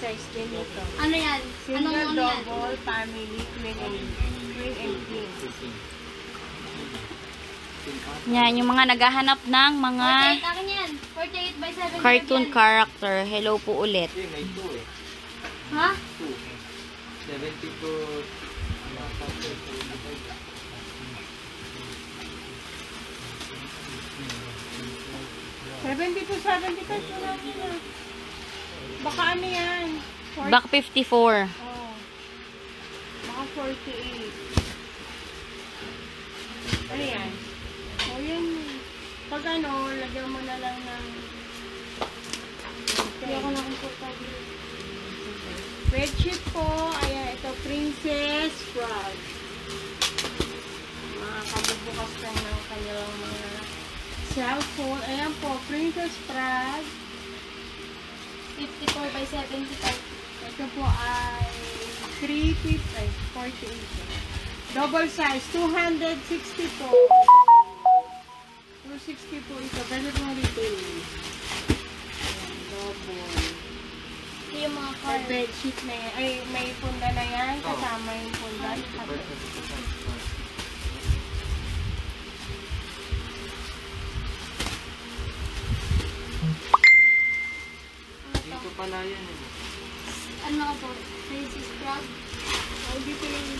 size din ito. Ano yan? Single, Anong ano yan? double, family, queen and king. Yan, yung mga naghahanap ng mga 48, akin yan. 48 by 7. cartoon character. Hello po ulit. May 2 eh. Ha? 2. 72. 75 mo lang yun ah. Baka ano yan? Back 54. Oh. Baka 48. Ano yan? O yun. Pag ano, lagyan mo na lang ng... Hindi ako nakomportable. Bedsheet po. Ayan, ito Princess Frog. Makabubukas lang ng kanilang mga cellphone. Ayan po, Princess Frog. 54 by 75. Ito po ay 48. Double size, 260 po. 260 po ito. Pwede pong retail. Ayan, double. Ito yung mga Or card. bedsheet na yan. Ay, may punda na yan. Kasama yung punda. Dito pala yan eh. Ano ako? Princess Frog. Oh, dito yung...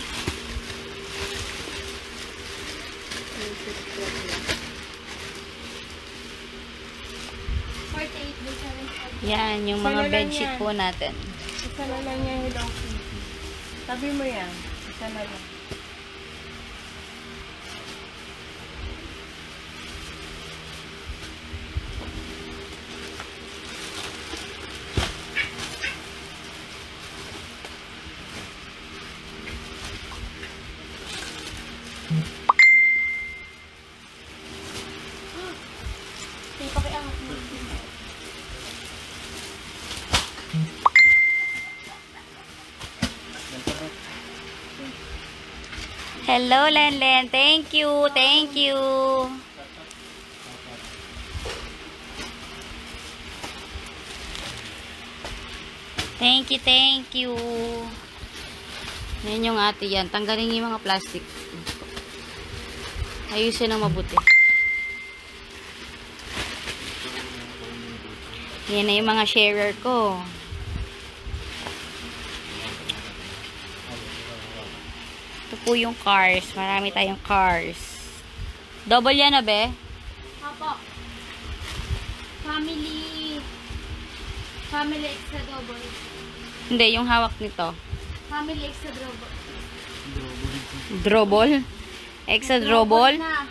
Princess Frog yan. 48 by 75. Yan, yung mga bedsheet po natin. Isa na lang yan, Hello Kitty. Tabi mo yan. Isa na lang. Sige, pakiangat mo. Hello, Lenlen. Thank you. Thank you. Thank you, thank you. Yan yung ate yan. Tanggalin yung mga plastic. Ayusin ng mabuti. Yan na yung mga sharer ko. Ito po yung cars. Marami tayong cars. Double yan na, be? Apo. Family extra double. Hindi, yung hawak nito. Family extra double. Drobble? Extra drobble? Na.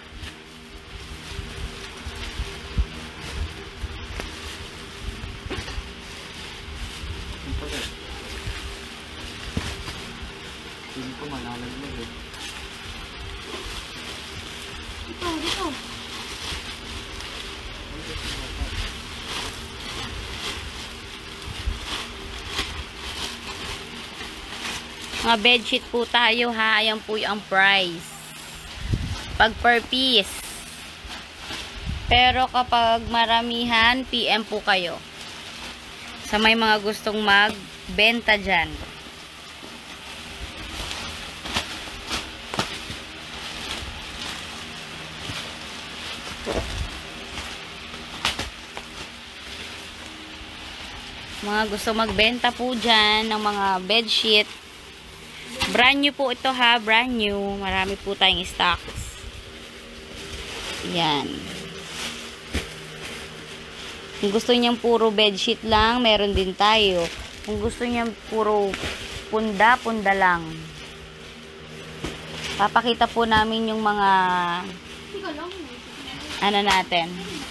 Hindi ko malalaglag eh. Ito, dito. Mga bedsheet po tayo ha. Ayan po yung price. Pag per piece. Pero kapag maramihan, PM po kayo. Sa may mga gustong magbenta dyan. Mga gusto magbenta po dyan ng mga bedsheet. Brand new po ito ha. Brand new. Marami po tayong stocks. Yan. Kung gusto niyang puro bedsheet lang, meron din tayo. Kung gusto niyang puro punda, punda lang. Papakita po namin yung mga Ikaw lang. ano natin.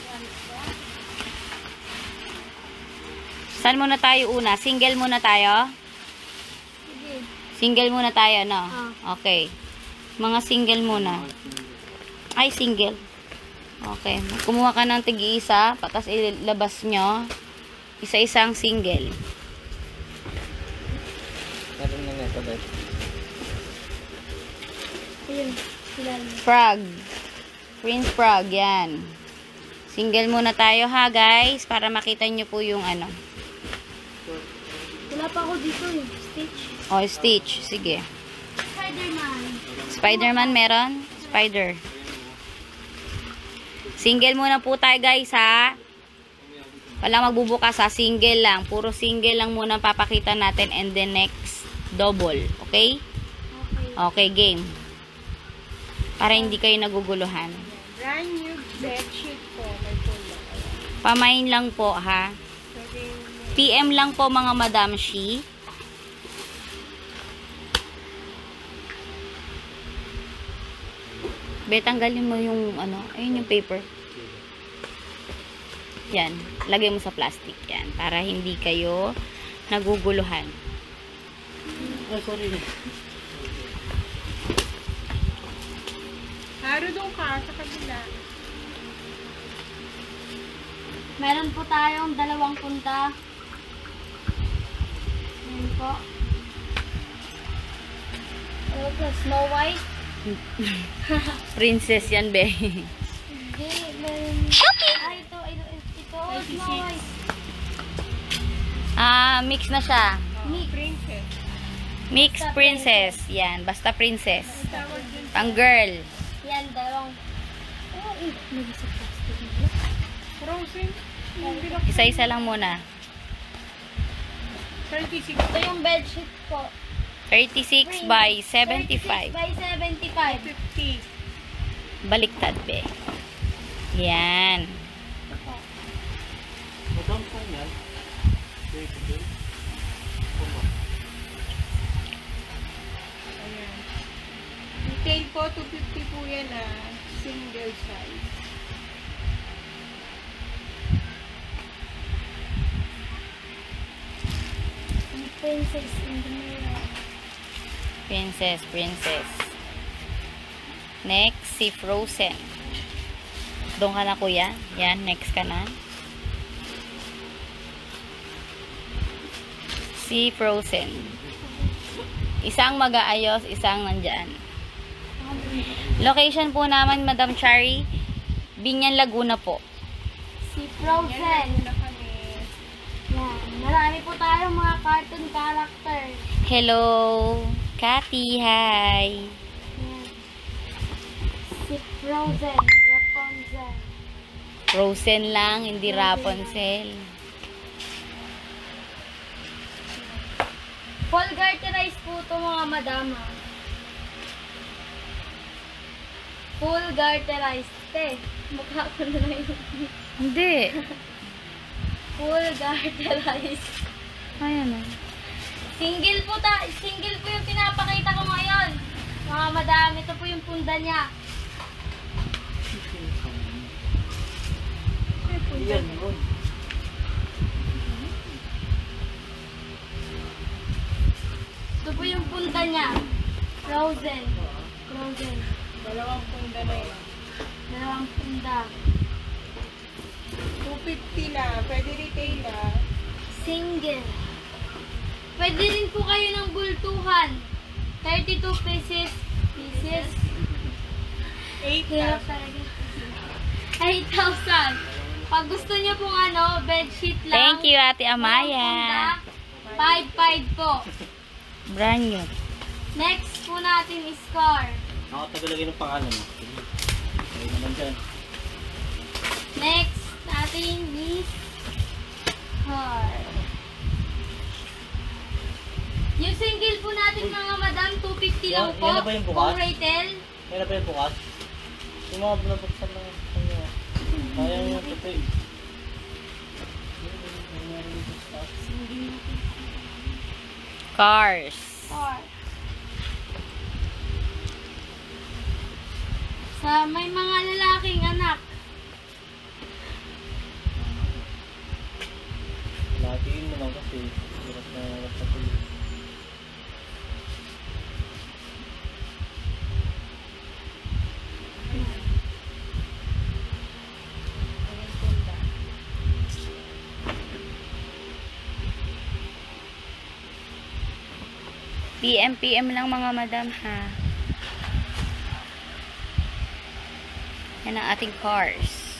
Saan muna tayo una? Single muna tayo? Sige. Single muna tayo, no? Ah. Okay. Mga single muna. Ay, single. Okay. Kumuha ka ng tig-isa, patas ilabas nyo. Isa-isang single. Meron na neto dahil. Ayun. Silan. Frog. Prince Frog, yan. Single muna tayo ha, guys. Para makita nyo po yung ano. Wala pa ako dito eh. Stitch. O, Stitch. Sige. Spider-Man. Spider-Man meron? Spider. Single muna po tayo guys ha. Walang magbubukas ha. Single lang. Puro single lang muna papakita natin and then next double. Okay? Okay. Okay, game. Para hindi kayo naguguluhan. Brand new bedsheet po. May pulo. Pamain lang po ha. Pwede PM lang po mga Madam Shi. Be, tanggalin mo yung ano, ayun yung paper. Yan, lagay mo sa plastic yan para hindi kayo naguguluhan. Oh, sorry. Haro doon ka sa kabila. Meron po tayong 2 punta. Ayan po. Ano po, Snow White? Princess yan, be. Hindi, meron. Ay, ito, Snow White. Mix na siya. Princess. Mix princess. Yan, basta princess. Tawag dun. Pang girl. Yan, 2. Oh, naging sa plastic nila. Frozen. Isa-isa lang muna. 36. Ito yung bedsheet po. 36 by 36 75. by 75. 50. Baliktad, be. Yan. Madam, saan yan? Wait. Ayan. Retail po, 250 po yan single size. Princess in the mirror. Princess. Next, si Frozen. Doon ka na, kuya. Yan, next ka na. Si Frozen. Isang mag-aayos, isang nandyan. Location po naman, Madam Chari, Binyan, Laguna po. Si Yan, Frozen. na kami. Yan. Marami po tayong mga cartoon character. Hello, Cathy. Hi. Yan. Si Frozen. Rapunzel. Frozen lang, hindi Rapunzel. Full garterized po ito mga madama. Full garterized. Mukha ko na lang yun. Hindi. Full garterized. Ayan na. Single po yung pinapakita ko ngayon. Mga madam, ito po yung punda niya. Yan, yun. Ito po yung punda niya. Frozen. Dalawang punda na yan. 2 punda. 250 na. Pwede retail Single. Pwede rin po kayo ng bultuhan. 32 pieces. 8,000. Pag gusto niyo pong bedsheet lang. Thank you, Ate Amaya. 5,500 po. Brand new. Next po natin is scar. Nakatagalagay ng pangalan mo. Ayun naman dyan. Next natin is heart. Yung single po natin mga madam, 250 lang Yan- po. yan na ba yung bukas? Kung retail. Meron pa yung bukas? Yung mga binabuksan lang kanya. Sayang yung ito eh. Cars. Heart. Sa may mga lalaking anak. Latiin mo lang kasi. Hirap na tuloy. PM lang mga madam ha. Yan ang ating cars.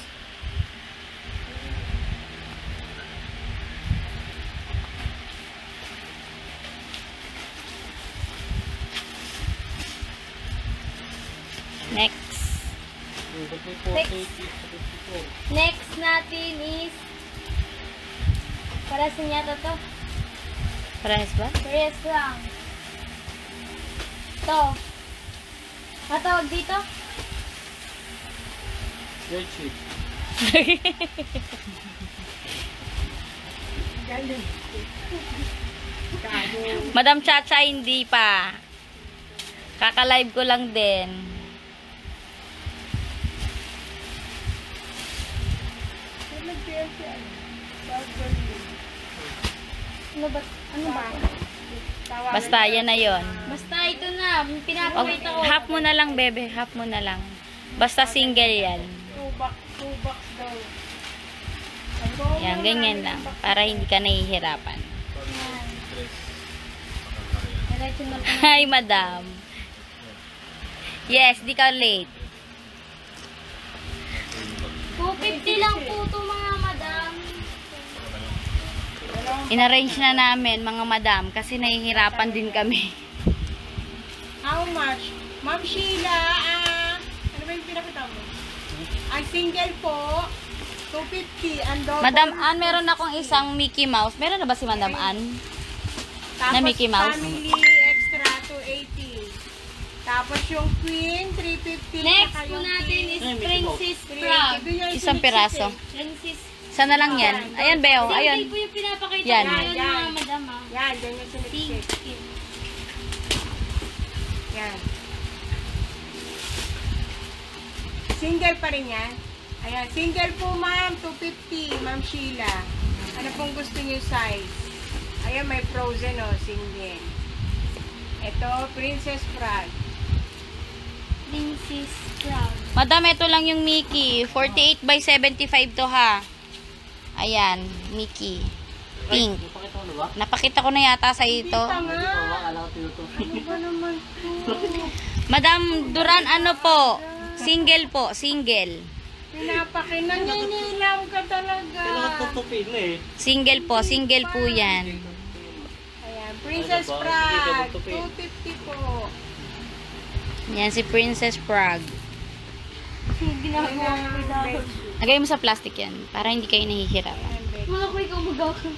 54. Next natin is para sa niya to. Parehas ba? Parehas lang. Ito. Matawag dito? Spreadsheet. Galing. Kamo. Madam Chacha, hindi pa. Kaka-live ko lang din. Ano ba? Ano ba? Basta, yan na yon. Basta ito na. Pinapakita ko. Half mo na lang, bebe. Half mo na lang. Basta single yan. 2 bucks daw. Yan, ganyan lang. Para hindi ka nahihirapan. Diretso na po. Hi, madam. Yes, di ka late. 250 lang po ito mga madam. In-arrange na namin, mga madam, kasi nahihirapan din kami. How much? Ma'am Sheila, ano ba yung pinakita mo? Ang single po, 250. Ang double. Madam Ann, meron akong isang Mickey Mouse. Meron na ba si Madam Ann? Tapos na Mickey Mouse? family extra, 280. Tapos yung queen, 350. Next saka po yung natin king, is Ay, Mickey Princess 380. Frog. Doon yung Isang isinitsik piraso. eh. Princess. Sana lang yan. Ayan, Beo. Single Ayun. po yung pinapakita Yan. ko ngayon Yan. mga madam ah. Yan, dyan yung siniksik. Pink. Yan. Single pa rin yan. Ayan, single po ma'am, 250, Ma'am Sheila. Ano pong gusto niyo size? Ayan, may frozen o, single. Ito, Princess Frog. Princess Frog. Madam, ito lang yung Mickey. 48 by 75 to ha. Ayan, Mickey. Pink. Napakita mo na ba? Napakita ko na yata sa ito. Kita Hindi nga. pa ba? Alam ko tinutuloy. Ano ba naman po? Madam Duran, ano po? Single po, single. Naninilam ka talaga. Kailangan tutupin na eh. Single po, single po yan. Ayan, Princess Ano ba? Frog. Hindi ka 250 po. Yan si Princess Frog. Ginagawa ko daw. Lagay mo sa plastic yan, para hindi kayo nahihirapan. Mga ko ikaw magagawa.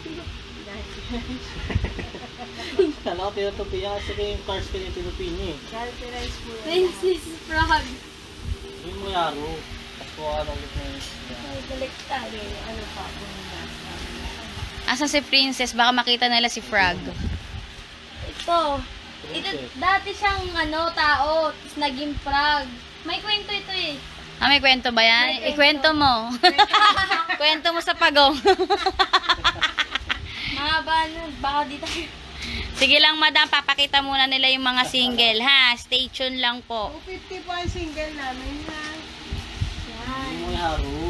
Kailangan ko tinutupin yan kasi yung cars ka niya tinupin niya eh. Characterize po yan. Princess Frog. Yung mo yaro. Tapos kung ano ulit na yun. Balik tayo. Ano pa? Asan si Princess? Baka makita nila si Frog. Ito. Ito, dati siyang tao, tapos naging frog. May kwento ito eh. Ah, may kwento ba yan? Ikwento mo. Kwento mo sa pagong. Mahaba nun, baka di tayo. Sige lang, madam. Papakita muna nila yung mga single, ha? Stay tuned lang po. 250 po ang single namin ha. Yung mo yaro.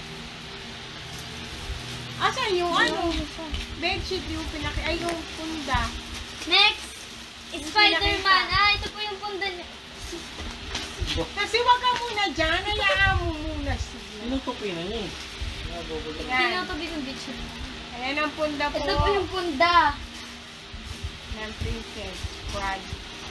Asan yung ano? Bedsheet yung ay yung punda. Next, Spider-Man. Ito po yung punda niya. Kasi wag ka muna dyan. Hayaan mo muna siya. Tinutupin na niya eh. Nagugulong. Yan. Tinatabi ng bitch. Ayan ang punda po. Ito po yung punda. ng Princess Frog.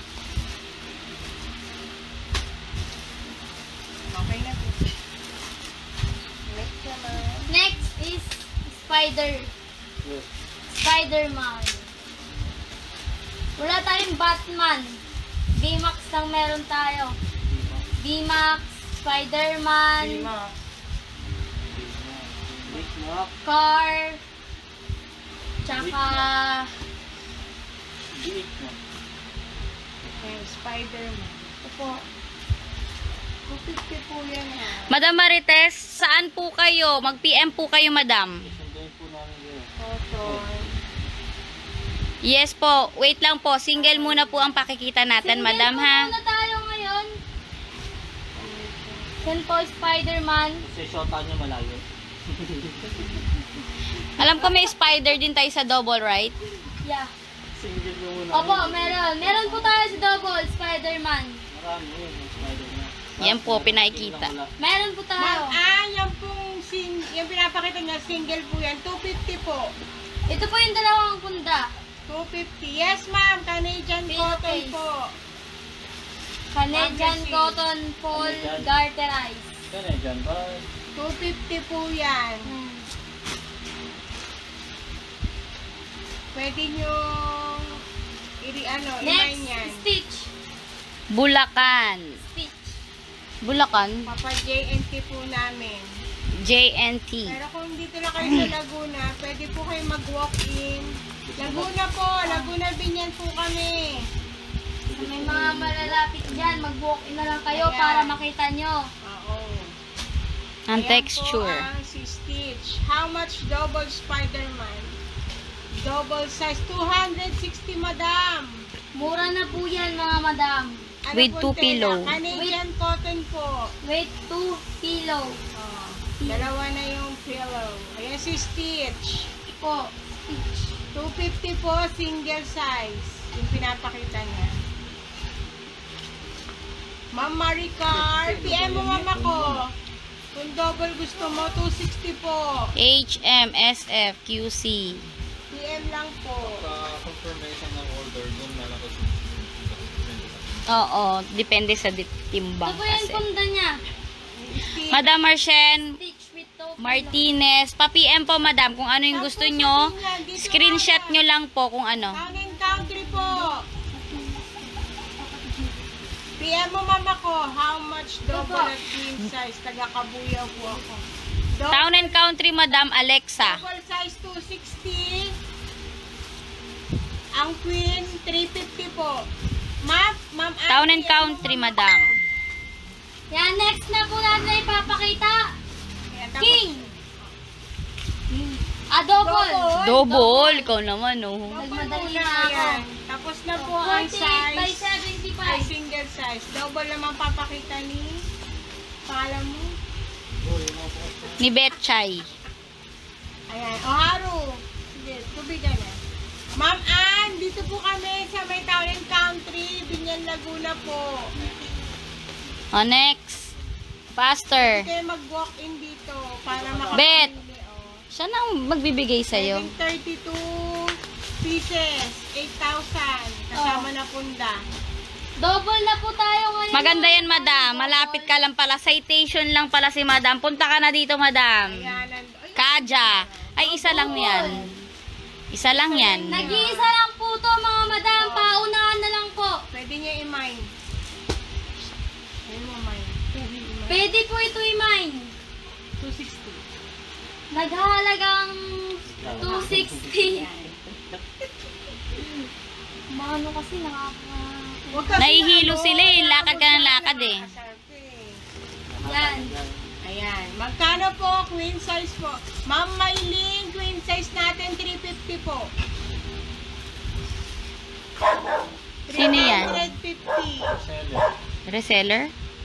Okay na po. Next naman. Next is Yes. Spider-Man. Wala tayong Batman. D-Max lang meron tayo. D-Max, Spider-Man, Lima. Big Mac. Car, tsaka Big Mac. Okay, Spider-Man. ito po. 250 po yan ha. Madam Marites, saan po kayo? Mag-PM po kayo, madam. Sunduin po namin yun. Cotton. Yes po. Wait lang po. Single muna po ang pakikita natin, madam, ha? Single po muna tayo ngayon. Yan po, Spider-Man. Kasi shota niya malayo. Alam ko may spider din tayo sa double, right? Yeah. Single mo muna. Opo, meron. Meron po tayo sa double, Spider-Man. Marami yun. Yung Spider-Man. Yan po, pinakikita. Meron po tayo. Yan pong yung pinapakita niya, single po yan. 250 po. Ito po yung dalawang punda. 250. Yes, ma'am. Canadian cotton Face. po. Canadian Magazine. Cotton Full Canadian. Garterize. Kaya dyan ba? 250 po yan. Pwede nyo i-mine yan. Next, stitch. Bulacan. Stitch. Bulacan? Papa JNT po namin. JNT. Pero kung dito na kayo sa Laguna, pwede po kayo mag-walk-in. Laguna po, Laguna Binyan po kami. Sa may mga malalapit dyan, mag-walk-in na lang kayo Ayan. para makita nyo. Oo. Ang Ayan texture. po ang si Stitch. How much double Spider-Man? Double size, 260 madam. Mura na po yan, mga madam. With po, 2 pillow. Tela? Canadian cotton po. Weight 2 kilo. Oh, dalawa na yung pillow. Ayan si Stitch. Po. Stitch. 250 po, single size. Yung pinapakita niya. Ma'am Maricar, PM mo mama ko. Kung double gusto mo, 260 po. HMSF QC. PM lang po. Confirmation ng order doon na lang kasi. Oo, depende sa Ito timbang po yung kasi. punda niya. Stitch. Madam Marchen Stitch with 2 Martinez, pa-PM po madam kung ano yung gusto nyo. Screenshot nyo lang po kung ano. Town and country po. PM mo mama ko, how much double at queen size? Taga-Kabuyaw po ako. Town and Country madam Alexa. Double size 260. Ang queen 350 po. Ma'am Town and PM mo, Country mama madam. ko. Yan, next na po natin na ipapakita. Ayan, tapos- King. Double. Double, ikaw naman oh. Double Nagmadali muna, na ako. ayan. Tapos na po ang 48 by size. Ay, 75. single size. Double naman papakita ni pangalan mo. Ni Betchay. Ayan. O, Haru. Sige, tubigan na. Ma'am Ann, dito po kami sa may Town and Country, Binyan, Laguna po. O next. Pastor. Kayo mag-walk-in dito para makapamili. Bet. O. Siya nang magbibigay sa'yo. 32 pieces, 8,000. Kasama na punda. Double na po tayo ngayon. Maganda yan madam. Malapit ka lang pala. Citation lang pala si madam. Punta ka na dito madam. Ayan. Ay, Kaja. Ay isa lang yan. Isa lang yan. Nag-iisa lang po to, mga madam. Paunahan na lang po. pwede niya i-mine. Ayun mo, mine. Pwede po ito i-mine. 260. Naghahalagang 260. Maano kasi Huwag kasi Nahihilo ano, sila eh. Lakad ka ng wala lakad eh. nakakasarte. Yan. Ayan. Magkano po? Queen size po. Ma'am Maylin, queen size natin 350 po. Sino yan? 350. Seller. Reseller?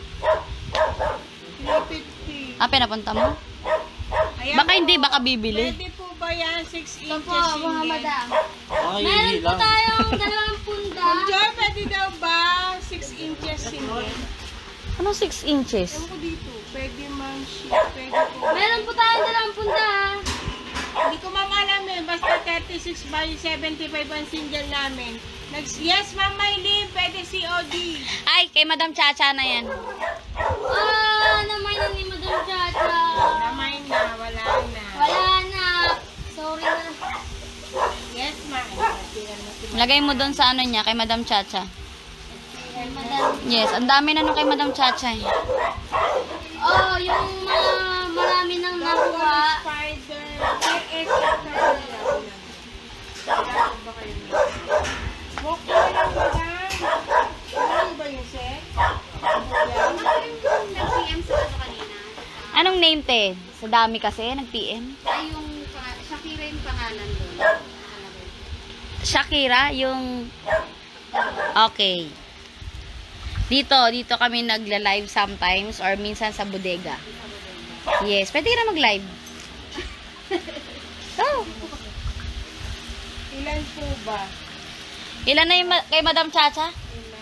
350. Ah, pinapunta mo? Ayan Baka po. hindi, baka bibili. Pwede po ba yan? 6 Ito inches po, mga single? madam. Ay, Meron po lang. tayong dalawang punda. Ma'am Joy, pwede daw ba 6 inches single? Ano 6 inches? Ewan ko dito. Pwede ma'am sheet. Pwede po. Meron po tayong dalawang punda. Hindi ko ma'am alam eh. Basta 36 by 75 ang single namin. Yes, ma'am Maylin. Pwede COD. Ay, kay Madam Chacha na yan. Namay na ni Madam Chacha. Namay na. Wala na. Wala na. Sorry na. Yes, ma'am. Lagay mo doon sa ano niya, kay Madam Chacha. Madam. Yes, ang dami na nung kay Madam Chacha eh. Oh, yung mga marami nang nakuha. Spider. Walk ko na lang, madam. Ano ba yung set? Nag-PM sa ano kanina? Anong name te? Sa dami kasi, nag-PM. Ay, yung Shakira yung pangalan doon. Shakira, yung... Okay. Dito kami nagla-live sometimes or minsan sa bodega. Yes, pwede ka na mag-live. Oh. Ilan po ba? Ilan na yung kay Madam Chacha?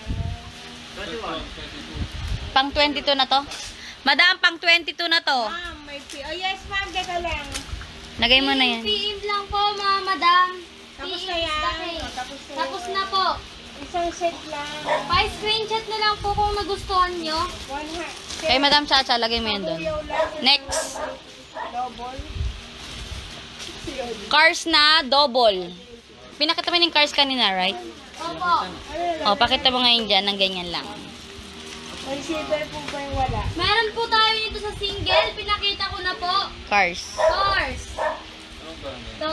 Pang 22 na to? Madam, pang 22 na to. Ma'am, may oh yes, ma'am. Teka lang. Lagay mo na yan. PM lang po, mga madam. Tapos PM na yan. laki. O, tapos na Tapos yun. na po. Isang set lang. Pa-screenshot na lang po kung nagustuhan nyo. 100. Kay Madam Chacha, lagay mo yan doon. Sabuyaw lang. Next. Double. Cars na double. Pinakita mo yung cars kanina, right? Opo. O, pakita mo ngayon dyan ng ganyan lang. May silver po ba yung wala? Meron po tayo dito sa single. Pinakita ko na po. Cars. Cars. Ito.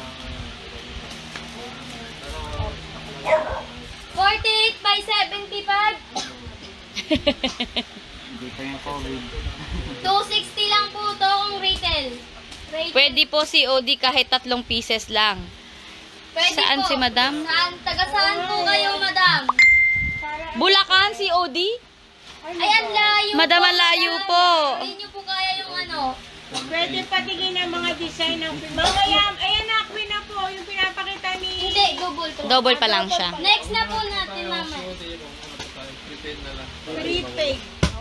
48 by 75. Hindi pa yung COVID. 260 lang po to kung retail. Pwede po COD kahit 3 pieces lang. Pwede Saan po. si Madam? Saan? Taga saan po kayo, Madam? Bulacan, COD? Ay, ang layo Madam, po, ang layo Madam. po. Hindi nyo po kaya yung ano. Pwede patingin ng mga design ng Mamaya, ayan na, Queen na po, yung pinapakita ni... Hindi, double to. Double pa lang siya. Next na po natin, Mama. Prepaid.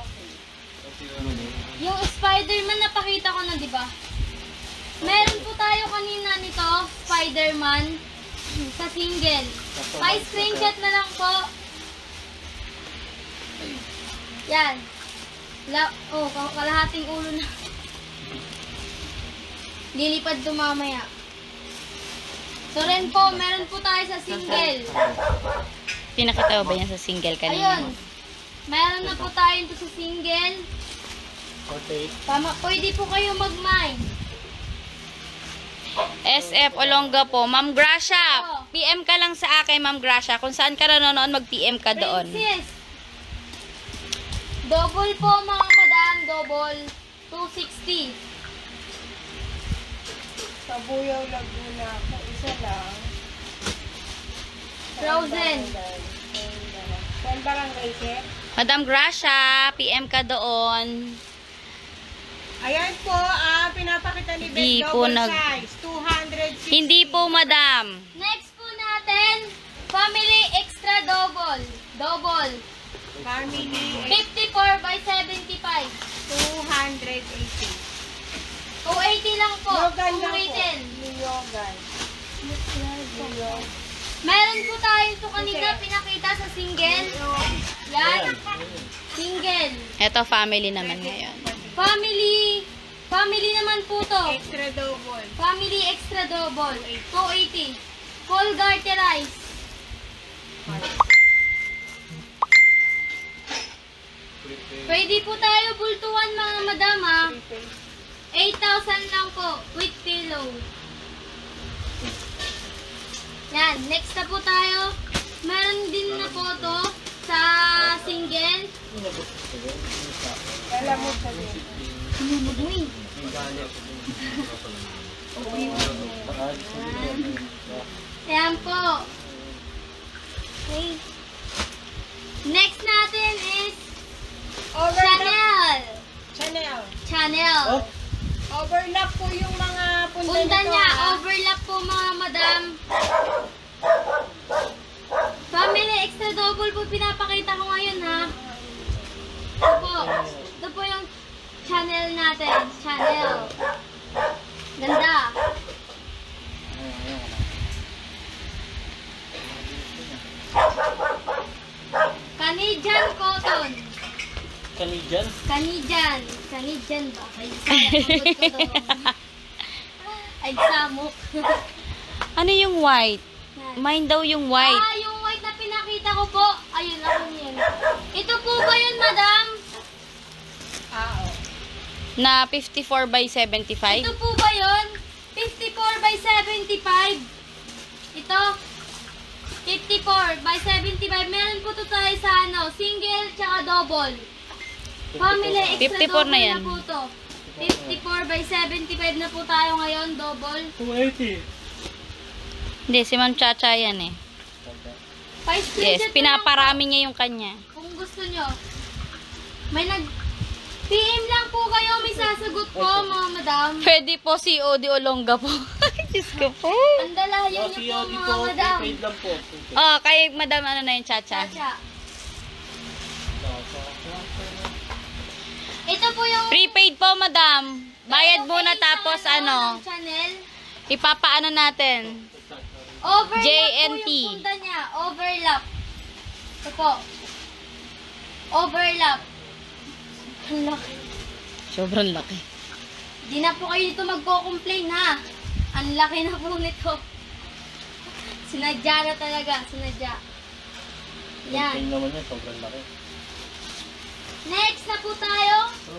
Yung Spider-Man napakita ko na, di ba? Meron po tayo kanina nito, Spider-Man, sa single. Pa-screenshot na lang po. Yan. Kalahating ulo na. Lilipad to mamaya. So rin po, meron po tayo sa single. Pinakita mo ba yan sa single kanina? Ayun. Meron na po tayo ito sa single. 48. Tama, pwede po kayo mag-mine. SF Olonga po. Ma'am Gracia, PM ka lang sa akin, Ma'am Gracia. Kung saan ka nanonood, mag-PM ka doon. Princess. Double po mga madam, double. 260. Sabuyaw Laguna po, isa lang. Frozen. Saan barangay, sir? Madam Gracia, PM ka doon. Ayan po, pinapakita ni Di Beth, po double nag- size, 260. Hindi po, Madam. Next po natin, family extra double. Double. Family, 54 by 75. 280. 280 lang po. Yogan Kung lang po. retail. Yung yogan. Meron po tayo ito kanina pinakita sa single. Yan. Single. Ito, family naman ngayon. Family. Family naman po to. Extra double. Family extra double. 280. Full garterized. Pwede po tayo bultuhan mga madam ha. 8,000 lang po with pillow. Yan, next na po tayo. Meron din na po to sa single. Alam mo sa din. Ayan po. Okay. Next natin is Chanel. Chanel. Chanel. Oh. Overlap po yung mga punta Punta nito, niya, ah. overlap po mga madam. Family extra double po pinapakita ko ngayon ha. Ito po. Ito po yung channel natin. Channel. Ganda. Canadian cotton. Canadian? Canadian. Canadian ba? Ay, sagot ko to. Ay, samok. Ano yung white? Mine daw yung white. Ah, yung white na pinakita ko po. Ayun, ako yun. Ito po ba yun, madam? Oo. Na 54 by 75. Ito po ba yun? 54 by 75. Ito. 54 by 75. Meron po to tayo sa ano, single tsaka double. Family extra 54 double na yan. po to. 54 by 75 na po tayo ngayon, double. 280. Hindi, si Ma'am Chacha yan eh. Yes, pinaparami niya yung kanya. Kung gusto nyo. May PM lang po kayo, may sasagot po mga madam. Pwede po COD Olonga po. Diyos ko po. Ang dalayan nyo po mga madam. Prepaid lang po. Oh, kay Madam ano na yung Chacha. Chacha. Ito po yung Prepaid po, Madam. Bayad muna tapos ano, Channel. ipapaano natin. Overlap JNT. po yung punta niya. Overlap. Ito po. Overlap. Ang laki. Sobrang laki. Di na po kayo dito magko-complain ha. Ang laki na po nito. Sinadya na talaga. Sinadya. Yan. Tingin naman yan, sobrang laki. Next na po tayo. So,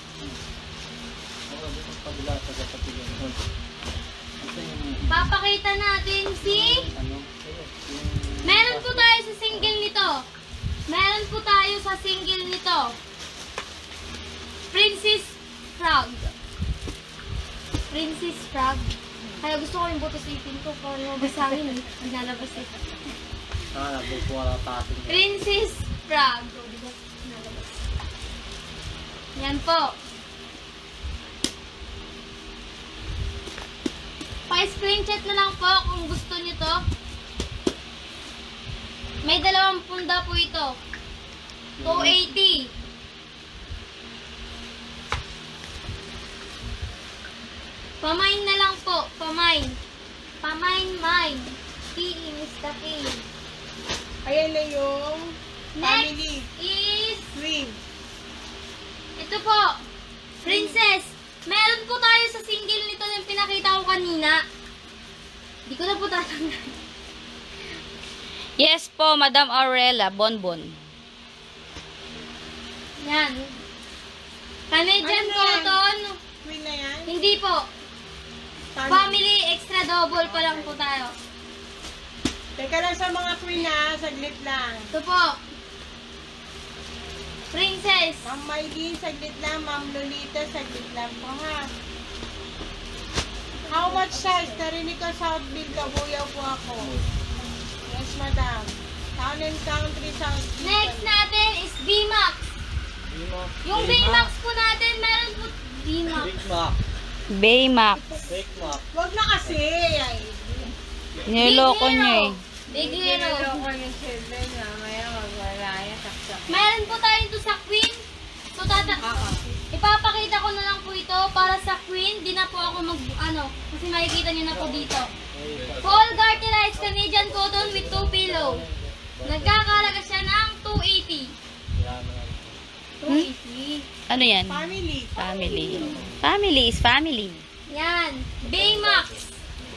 dito sa kabila sa kapatigan. Ito yung, Papakita natin si... ano, Meron po tayo sa single nito. Meron po tayo sa single nito. Princess Frog. Princess Frog. Kaya gusto ko yung buto sa ipin ko. Kung mabasangin eh. Lalabas eh. nagbubuha na tatin. Princess Frog. Lalabas. Yan po. Pa-screenshot na lang po kung gusto nyo to. May 2 punda po ito. 280. Pamain na lang po. Pamain. Pamain. Tea is the king. Ayan na yung Next family is twin. ito po. Princess. Meron po tayo sa single nito na yung pinakita ko kanina. Hindi ko na po tatanggal. Yes po, Madam Aurela, Bonbon. Yan. Canadian Ano yan? cotton. Twin na yan? Hindi po. Family extra double pa lang po tayo. Teka lang sa mga queen ha, saglit lang. Ito po. Princess. Ma'am Maylin, saglit lang. Ma'am Lolita, saglit lang po ha. How much size? Narinig ko Southville, Kabuyaw po ako. Yes, madam. Town and Country, Southville. Next natin is B-Max. Yung B-Max po natin, meron po B-Max. Big Mac. Baymax. Big Mac. Wag na kasi. Ay, Niloko Big niyo eh. Hero. Big Hero. Niloloko yung children. Mamaya magwala yan. Saksak. Meron po tayo ito sa Queen. So, ipapakita ko na lang po ito para sa Queen. Di na po ako kasi makikita niyo na po dito. Full garterized Canadian cotton with 2 pillow. Nagkakalaga siya ng 280. Yan. 280. Ano yan? Family. Family. Family is family. Yan. Baymax.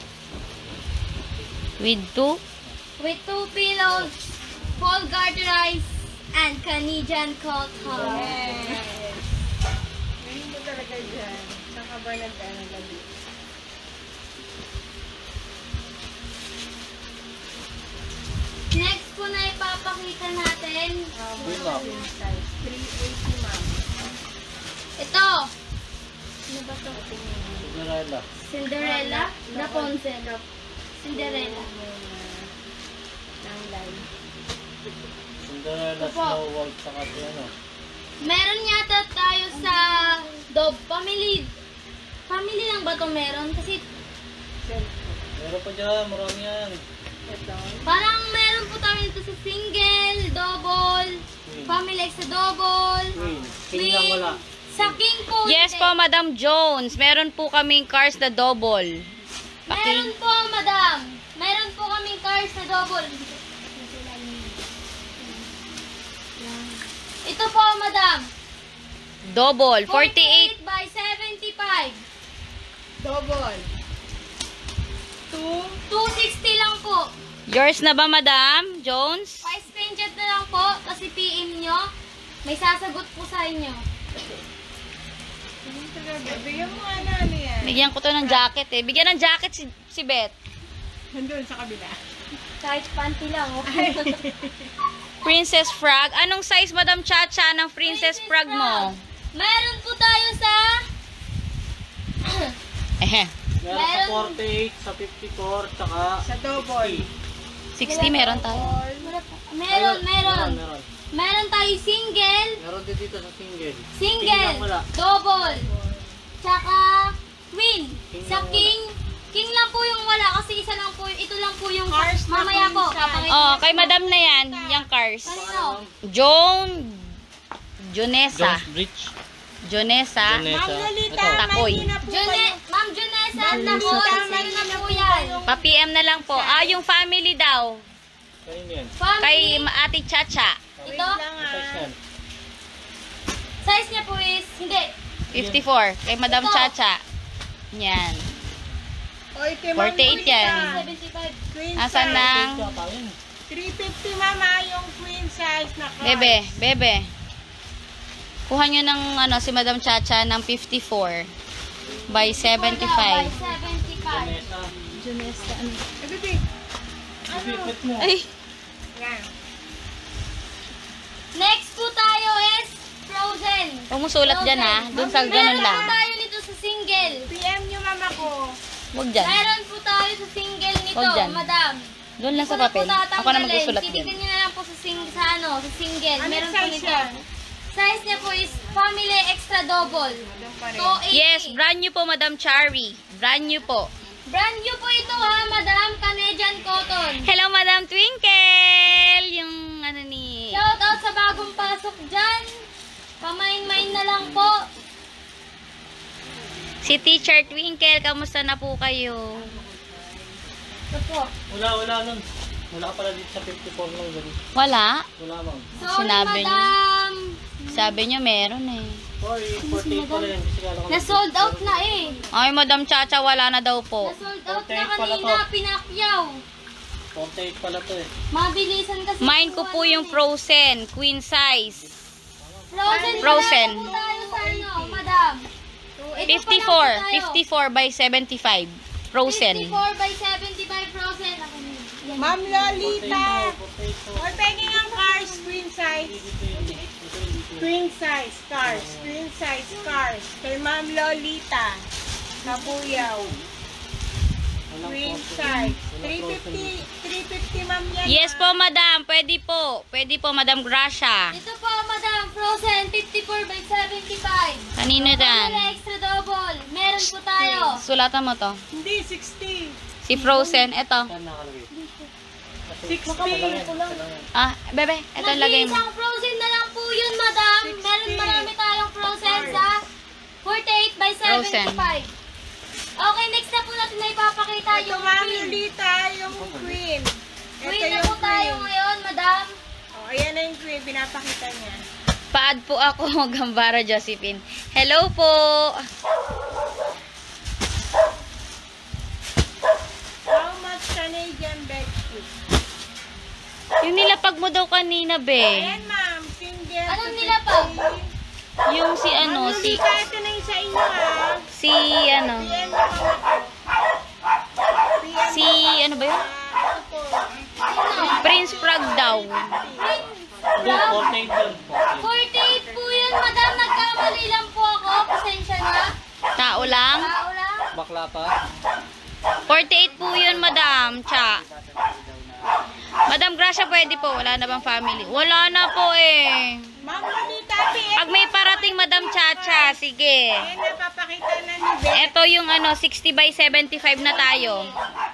With 2? With 2 pillows. Full garterized and Canadian cotton. Yes. Galing mo talaga dyan. Saan ka ba nag-gabi? Next po na ipapakita natin. Big Mac. Size 380, ma'am. Ito. Ano ba ito? Cinderella. Cinderella. Rapunzel. Cinderella. Ng line. Cinderella, Ito po. Snow White, saka si ano. Meron yata tayo sa Dove Family. Family lang ba ito meron? Kasi Meron pa dyan, marami yan. Ito. parang meron po tayo dito sa single, double, family extra double, Queen. King lang wala. Sa king po. Yes hindi. po, Madam Jones. Meron po kaming cars na double. Meron po, madam. Meron po kaming cars na double. Ito po, madam. Double. 48. 48 by 75. Double. 260 lang po. Yours na ba, Madam Jones? Pa-screenshot na lang po, kasi PM nyo. May sasagot po sa inyo. Bigyan mo nga na ano yan. Bigyan ko to ng jacket eh. Bigyan ng jacket si Beth. Nandun sa kabila. Kahit panty lang, oh. Princess Frog. Anong size, Madam Chacha, ng Princess Frog mo? Meron po tayo sa... Eh, Meron sa 48, sa 54, tsaka Sa double. 60 meron tayo. Meron. Meron. Meron tayo single, Meron din dito sa single. King single, lang wala. double, tsaka queen. King Sa lang wala. king lang po yung wala kasi isa lang po, ito lang po yung Cars na mamaya po. queen size. Papakita Oh, ko kay po. Madam na yan. Yung cars. Kanino? Joan. Jonesa. Jones Bridge. Jonesa. Ma'am Lolita, Ito. Takoy. may na po kayo. Ma'am Junessa, Ma'am tapos Lolita, ano may na na po po yan? kayo. Pa-PM na lang po. Ah, yung family daw. Kanino yan? Kay Family, Ate Chacha. Wait ito, lang Size ah. yan. sa Size niya po is, hindi, 54. Kay Madam Ito. Chacha. Yan. O, ito, Ma'am 48 yan. Lolita. 75. Queen Asan size. ng... Tsaka yun. 350 mama yung queen size na card. Bebe. Kuha nyo ng ano, si Madam Chacha ng 54 by 75. By 75. Janessa. Ito, Bi. Ano? Ipit mo. Ay, Yan. Next po tayo is Frozen. huwag mo sulat dyan ha. Doon sa ganun Meron lang. po tayo nito sa single. PM nyo mama ko. Huwag dyan. Meron po tayo sa single nito, Huwag dyan. madam. Doon lang sa Wala po papel. Ako na tatanggalin. magsusulat Titignan din. nyo na lang po sa single. Ano Meron po size nito. yan? Size niya po is Family Extra Double. Doon pa rin. 280. Yes, brand new po Madam Chari. Brand new po. Brand new po ito ha, madam. Canadian Cotton. Hello Madam Twinkle! Yung ano ni... Shout out sa bagong pasok dyan. Pamain-main na lang po. Si Teacher Twinkle, kamusta na po kayo? Ito po. Wala nun. Wala ka pala dito sa 54 lang ganun. Wala? Wala ma'am. Sorry, Sinabi niyo. madam. Sabi nyo meron eh. Sorry, 48 pala yan. Kasi kala ko Na-sold out na eh. Ay, Madam Chacha, wala na daw po. Na-sold out na 48 pala kanina. to. Pinakyaw. 48 pala to eh. Mabilisan kasi. Mine ko po yung Frozen, queen size. Frozen. Frozen. Wala po tayo sa ano, madam. Ito pa lang po tayo. 54 by 75. Frozen. 54 by 75 Frozen. Ako na yun. Yan. Ma'am Lolita. 48. O, pwede ang cars, queen size. Queen size cars. Queen size cars. Kay Ma'am Lolita. Kabuyaw. Queen size. 350 ma'am yan. Yes po, Madam. Pwede po. Pwede po, Madam Gracia. Ito po, madam. Frozen. 54 by 75. Kanino Family dan? Extra Double. Meron po tayo. Sulatan mo to. Hindi, 60. Si Frozen, eto. Saan nakalagay? 60. Ah, bebe, eto lagay mo. Nag-iisang Frozen na lang po yun, madam. Meron marami tayong Frozen sa 48 by 75. Okay, next na po natin na ipapakita Ito yung Ma'am queen. Lolita, yung queen. Ito Queen na yung po tayo queen. ngayon, madam. O, ayan na yung queen. Pinapakita niya. Paad po ako, Gambara Josephine. Hello po. How much Canadian bedsheet? Yung nilapag mo daw kanina, be. Ayan ma'am, single. Anong nilapag? Yung si ano, Ma'am si... Lolita, ito na yung sa inyo ha. Si ano. PM mo mama ko. PM Si ano ba yun? ito po. Prince Frog daw. Go, 48 yun. 48 po yun, madam. Nagkamali lang po ako. Pasensya na. Tao lang. Tao lang. Bakla pa. 48 po yun, Madam. Cha. Madam Gracia, pwede po. Wala na bang family? Wala na po eh. Ma'am Lolita, PM. Pag may parating, Madam Chacha, sige. Ayan na, papakita na ni Beth. Ito yung ano, 60 by 75 na tayo.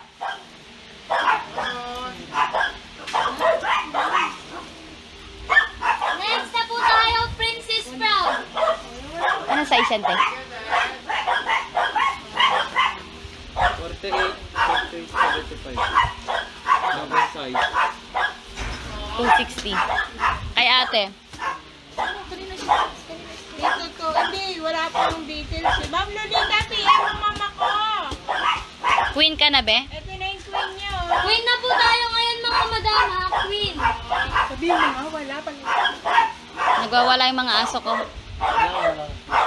Next na po tayo, Princess Proud. Ano size yan, te? 48, 75. Double size. 260. Kay ate. Dito to. Hindi, wala pang details. Ma'am Lolita, PM mo mama ko. Queen ka na, be? Ito na yung queen niyo. Queen na po tayo ngayon, mga madam, ha? Queen. Sabihin mo nga, wala pang. Nagwawala yung mga aso ko. Wala.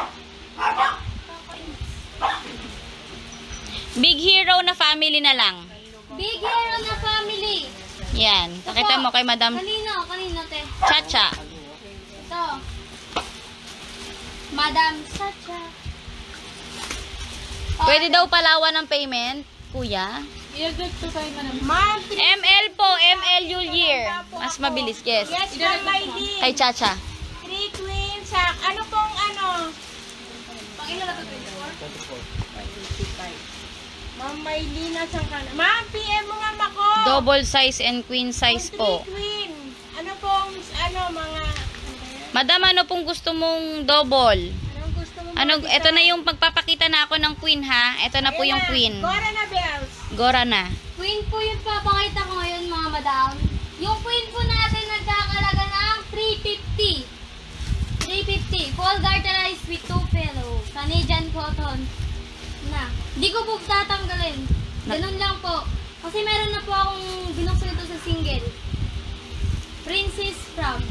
Big Hero na family na lang. Big Hero na family. Yan. Nakita mo kay Madam Kanino, te? Chacha. Ito. Madam Chacha. Pwede daw palawan ng payment, kuya? Ma'am, ML po, ML Year. Mas mabilis, yes. yes, Ma'am Maylin. Kay Chacha. 3 queens. Ano pong ano? Ma'am Maylin, nasan ka na? Ma'am, PM mo mama ko. Double size and queen size po. 3 queen. Ano pong, ano, mga, Madam, ano pong gusto mong double? anong gusto mo? Ano, ito na yung pagpapakita na ako ng queen ha. Ito na po yung queen. Gora na bells. Gora na. Queen po yung papakita ko ngayon, mga madam. Yung queen po natin nagkakalaga ng 350. 350. Full garterized with 2 pillow. Canadian cotton. Na. Hindi ko po tatanggalin. Ganun lang po. Kasi meron na po akong binuksan ito sa single. Princess Frog.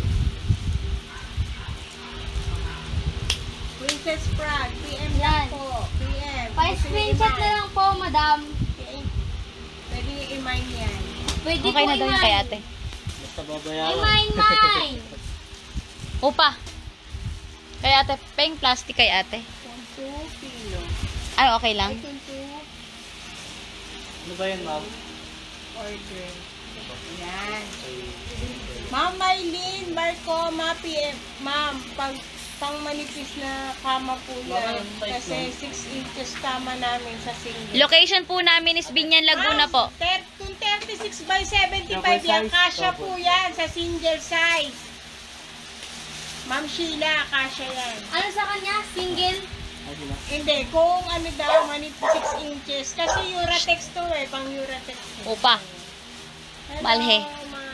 Princess Frog, PM Yan. lang po. PM. Pa-screenshot na lang po, madam. Pwede i-mine yan. Pwede Okay po na daw yung kay ate. Basta babayaran. I-mine. Upa. Kay ate. Peng plastic kay ate. 2 kilo. Ano, okay lang? I think to Ano ba yan, ma'am? order. Yan. Ma'am Maylene, Marco, PM. Ma'am, pang manipis na kama po yan. Kasi 6 inches kama namin sa single. Location po namin is Binyan, Laguna po. Kung 36 by 75 yan, kasya po yan sa single size. Ma'am Sheila, kasya yan. Ano sa kanya? Single? Ay, sila. Hindi, kung ano daw, manipis 6 inches. Kasi Uratex to eh, pang Uratex. Upa. Hello, Malhe. ma'am.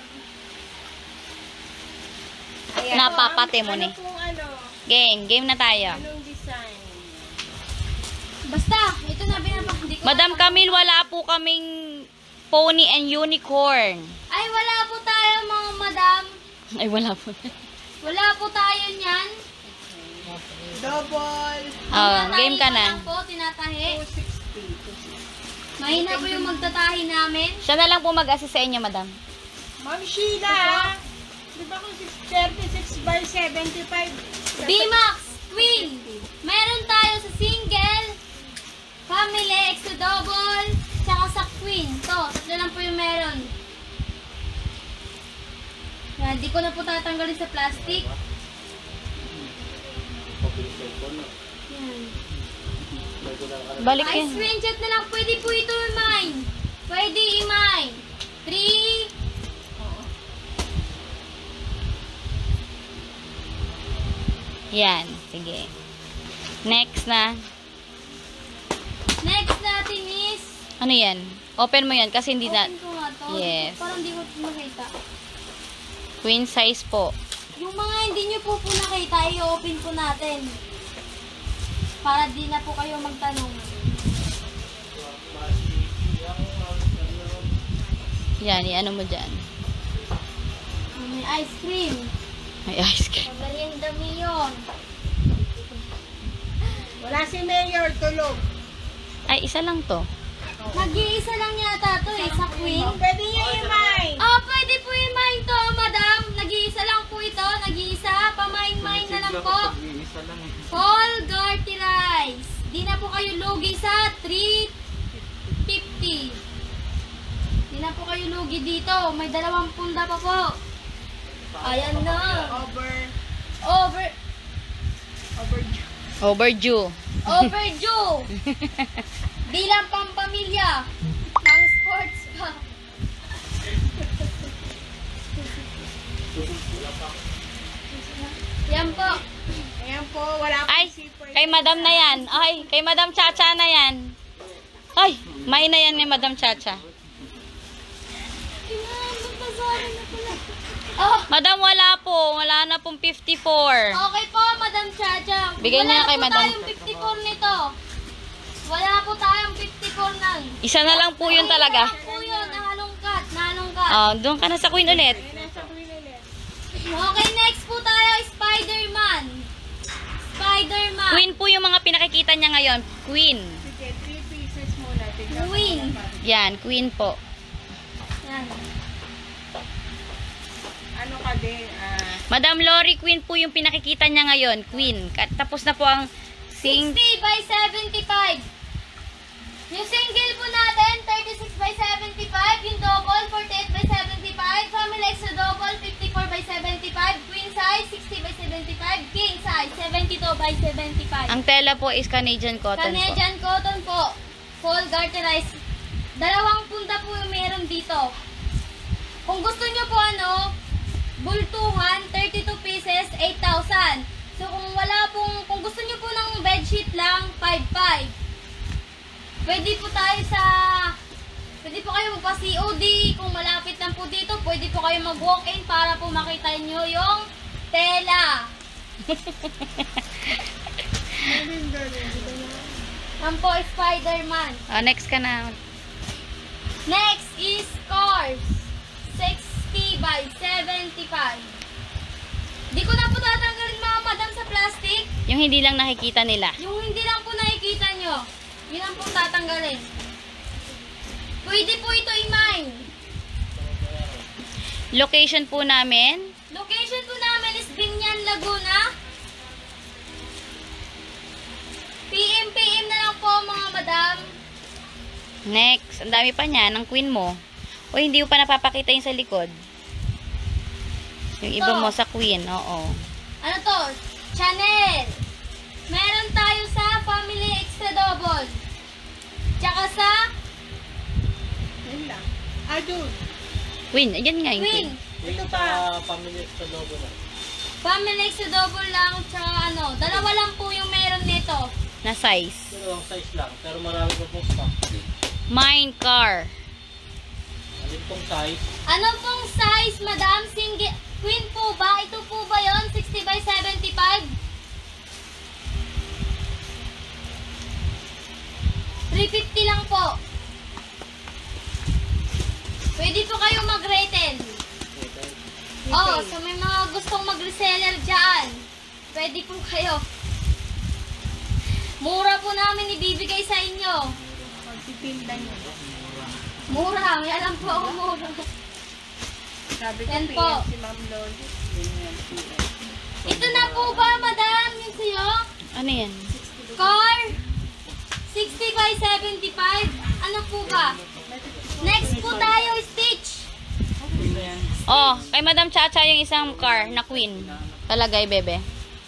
Napapate mo ni. Ano pong ano? Game na tayo. Anong design? Basta, ito na hindi ko. Madam Camille, wala po kaming pony and unicorn. Ay, wala po tayo mga madam. Ay, wala po. Wala po tayo niyan. Double. Game ka na. Lang po, tinatahi. 260. Mahina po yung magtatahi namin. Siya na lang po mag-assist sa inyo, madam. Ma'am Sheila, di ba kung 36 by 75? B-Max, Queen. Meron tayo sa single, family, extra double, tsaka sa Queen. To, tatlo lang po yung meron. Yan, di ko na po tatanggalin sa plastic. Yan. Balik Ay, yan. screenshot na lang. Pwede po ito i-mine. Pwede i-mine. 3. Yan, sige. Next na. Next natin is, Ano yan? Open mo yan kasi hindi na... open ko nga to. Yes. Parang di ko makita. Queen size po. Yung mga hindi nyo po nakita, i-open po natin. Para di na po kayo magtanong. Yan, i-ano mo dyan. May ice cream. May ice cream. Merienda mo yun. Wala si Mayor, tulog. Ay, isa lang to. Nag-iisa lang yata to eh, sa Queen. Pwede niyo i-mine. Oh, pwede po i-mine to, madam. Nag-iisa lang po ito. Nag-iisa. Pamine-mine na lang po. Isa lang eh. Full Garty Rice. Di na po kayo lugi sa 350. Di na po kayo lugi dito. May 2 punda pa po. Ayan na. Overdue. Overdue. Overdue. Bilang pampamilya. Pang sports pa. Yan po. Ayan po, wala po Ay, zipper. kay madam na yan. Ay, kay madam Chacha na yan. Ay, may na yan ni madam Chacha. Oh, Madam, wala po. Wala na pong 54. okay po, Madam Chacha. Bigay niyo na kay Madam. Wala po tayong 54 nito. Wala po tayong 54 nan. Isa na lang po yun talaga. Po yun, nahalongkat, nahalongkat. Doon ka na sa Queen ulit. Ayan, nasa Queen ulit. Okay, next po tayo, Spider-Man. Spider-Man. Queen po yung mga pinakikita niya ngayon. Queen. Sige, 3 pieces muna. Tignan ko Queen. na pa. Yan, Queen po. Yan. Ano ka din? Madam Lori, Queen po yung pinakikita niya ngayon. Queen. Tapos na po ang 60 by 75. Yung single po natin, 36 by 75. Yung double, 48 by 75. Family extra double, 54 by 75. Queen size, 60 by 75. King size, 72 by 75. ang tela po is Canadian cotton po. Canadian cotton po. Full garterized. 2 punta po yung meron dito. Kung gusto nyo po bultuhan, 32 pieces, 8,000. So kung gusto nyo po ng bedsheet lang, 5,500. Pwede po kayo magpa-COD. Kung malapit lang po dito, pwede po kayo mag-walk-in para po makita nyo yung tela. Yan po, Spider-Man. Next ka na. Next is Cars. 60 by 75. Di ko na po tatanggalin mga madam sa plastic. Yung hindi lang nakikita nila. Yung hindi lang po nakikita nyo. Yun ang po tatanggalin. Pwede po ito i-mine. Location po namin. Location po namin is Binyan, Laguna. PM na lang po mga madam. Next. Ang dami pa niya ng queen mo. O hindi mo pa napapakita yung sa likod. Yung iba Ito. mo sa queen. Oo. Ano to? Chanel. Meron tayo sa Family Extra Double. Tsaka sa Yun lang. Ah, dude. Queen. Ayan nga yung Queen. queen. Ito Yung pa. sa family sa logo na. Family Extra Double lang. Tsaka ano. Dalawa lang po yung meron nito. Na size. Dalawang size lang, pero marami pa pong stock. Mine car. Alin pong size? Ano pong size, madam? Single. Queen po ba? Ito po ba yon 60 by 75? 350 lang po. Pwede po kayo mag-rated. Oh, so may mga gustong mag-reseller dyan. Pwede po kayo. Mura po namin ibibigay sa inyo. Magpipinda niyo. Mura, may alam po ako mura. Sabi ko, Yan PM po. si Ma'am Loli. Ganyan, PM. Ito na po ba, madam? Yung sa'yo? Ano yan? Car 60 by 75. Ano po ba? Next po tayo, Stitch. Oh, kay Madam Chacha yung isang car na queen. Talagay, bebe.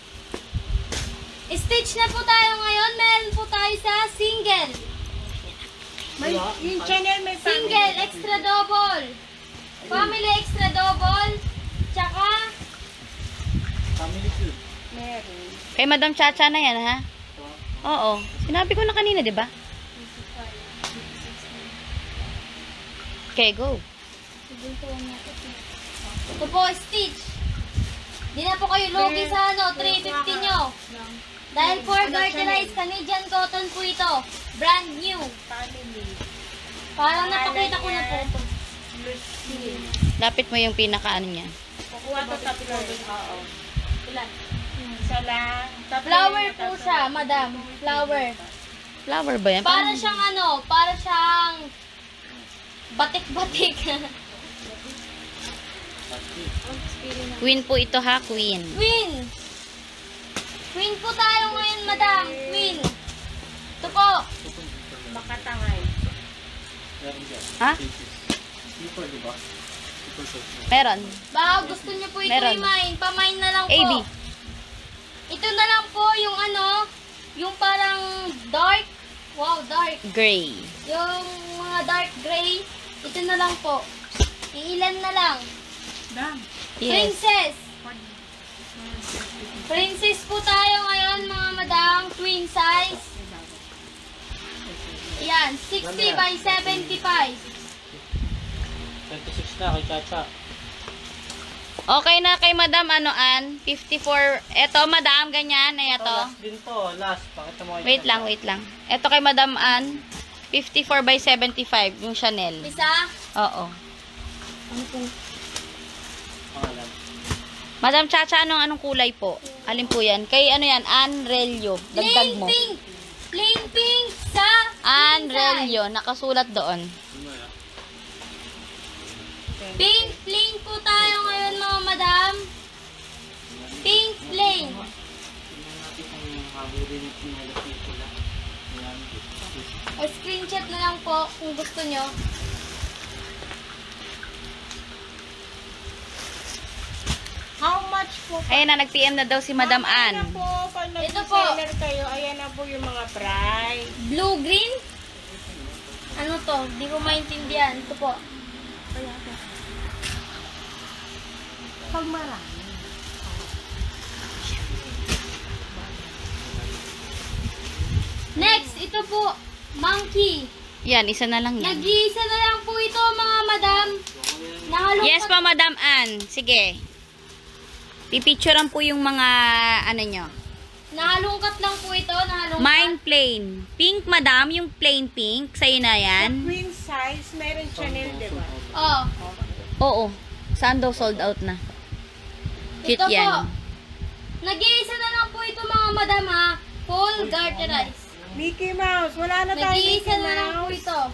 Stitch na po tayo ngayon. Meron po tayo sa single. May, yung channel may Single, extra double. Family extra double. Tsaka, Family cube. Meron. Kay Madam Chacha na yan, ha? Oo. Sinabi ko na kanina, di ba? Okay, go. ito po, Stitch. Di na po kayo lugi sa ano, 350 nyo. Dahil for garterized Canadian cotton po ito. Brand new. Family. Parang napakita ko na po ito. Lucille. Lapit mo yung pinaka-ano niya. Kukuha to tatlo. Oo. Ilan? Isa lang. Tatlo Flower yung po tatlo. siya, madam. Flower. Flower ba yan? Para siyang ano, para siyang batik-batik. Queen po ito, ha? Queen. Queen. Queen po tayo ngayon, madam. Queen. Ito po. Makatangay. Meron dyan. Ha? Slipper, di ba? Slipper size. Meron. Baka gusto niyo po ito Meron. i-mine. Pa-mine na lang po. AB. Ito na lang po yung ano, yung parang dark. Wow, dark. Gray. Yung mga dark gray. Ito na lang po. Iilan na lang. Dam. Yes. Princess. Princess po tayo ngayon, mga madam. Twin size. Yan, 60 by 75. 26 na kay Chacha. Okay na kay Madam Anoan. 54. Eto, Madam, ganyan. Ito, Eto. last din to. Last. Pakita mo kay Wait Chacha. lang, wait lang. Eto kay Madam Ann. 54 by 75. Yung Chanel. Isa. Oo. Ano po? Pangalan. Madam Chacha, anong kulay po? Alin po yan? Kay ano yan? Ann Relio. Dagdag Plain mo. pink. Plain pink sa Ann twin size. Relio. Nakasulat doon. Pink plain po tayo ngayon, mga madam. Pink plain. O screenshot na lang po kung gusto nyo. How much po? Ayan na, nag-PM na daw si Madam Ayan na Ann. po. Pag Ito po. nag-seller kayo, ayan na po yung mga price. Blue green. Ano to? Di ko maintindihan. Ito po. Pag marami. Next, ito po. Monkey. Yan, isa na lang yan. Nag-iisa na lang po ito, mga madam. Nakalungkot. Yes po, Madam Ann. Sige. Pipicturean po yung mga, ano nyo. Nahalungkat lang po ito. Nahalungkat. Mine plain. Pink, madam. Yung plain pink. Sa'yo na yan. Queen size, meron Chanel, di ba? Oh. Oo. Saan daw sold out na? Cute Ito po. yan. Nag-iisa na lang po ito mga madam ha. Full garterized. Mickey Mouse, wala na tayo Nag-iisa Mickey na lang po Mouse. ito.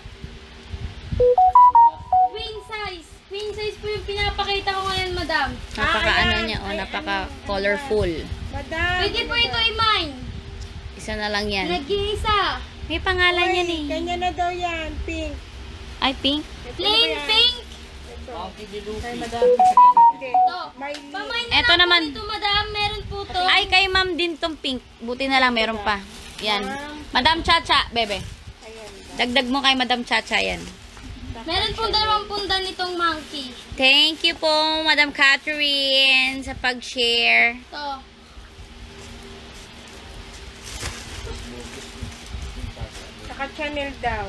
Queen size. Queen size po yung pinapakita ko ngayon, madam. Napaka ayan. ano niya, Ay, napaka ano, colorful. Madam. Pwede po ito i-mine. Isa na lang yan. Nag-iisa. May pangalan yan eh. Kanya na daw yan, pink. Ay, pink. Ito Plain ba yan? pink. Ito. Monkey D. Kay Luffy. madam. Hindi. Ito. Miley. Pamine na Eto lang naman. po ito, madam. Meron po to. Ay, kay ma'am din tong pink. Buti na lang, meron pa. Yan. Madam Chacha, bebe. Ayan. Dagdag mo kay Madam Chacha yan. Meron po 2 pundan nitong monkey. Thank you po, Madam Catherine, sa pag-share. Ito. Saka Chanel daw.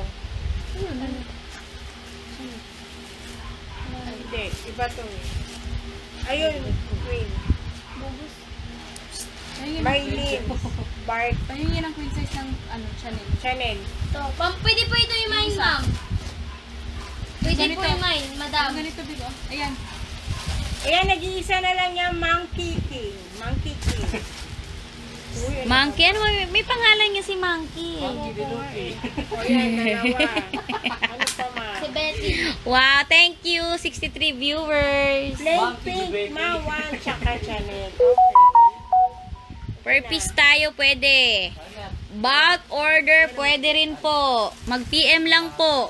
Hindi, iba to eh. Ayun, Queen. Maylin. Bart. Ayun yun ang queen size ng Chanel. Chanel. Ito. Pwede po ito i-mine, ma'am. Pwede po i-mine, madam. Ganito bigo. Ayan. Ayan, nag-iisa na lang yung Monkey King. Monkey King. Uy, ano Monkey, ano, may pangalan niya si Monkey. Monkey D. Luffy. O yan, dalawa. Ano pa ma? Si Betty. Wow, thank you, 63 viewers. Plain Monkey pink, baby. Mawan, tsaka Chanel. Okay. Per piece tayo, pwede. Bulk order, pwede rin po. Mag-PM lang po.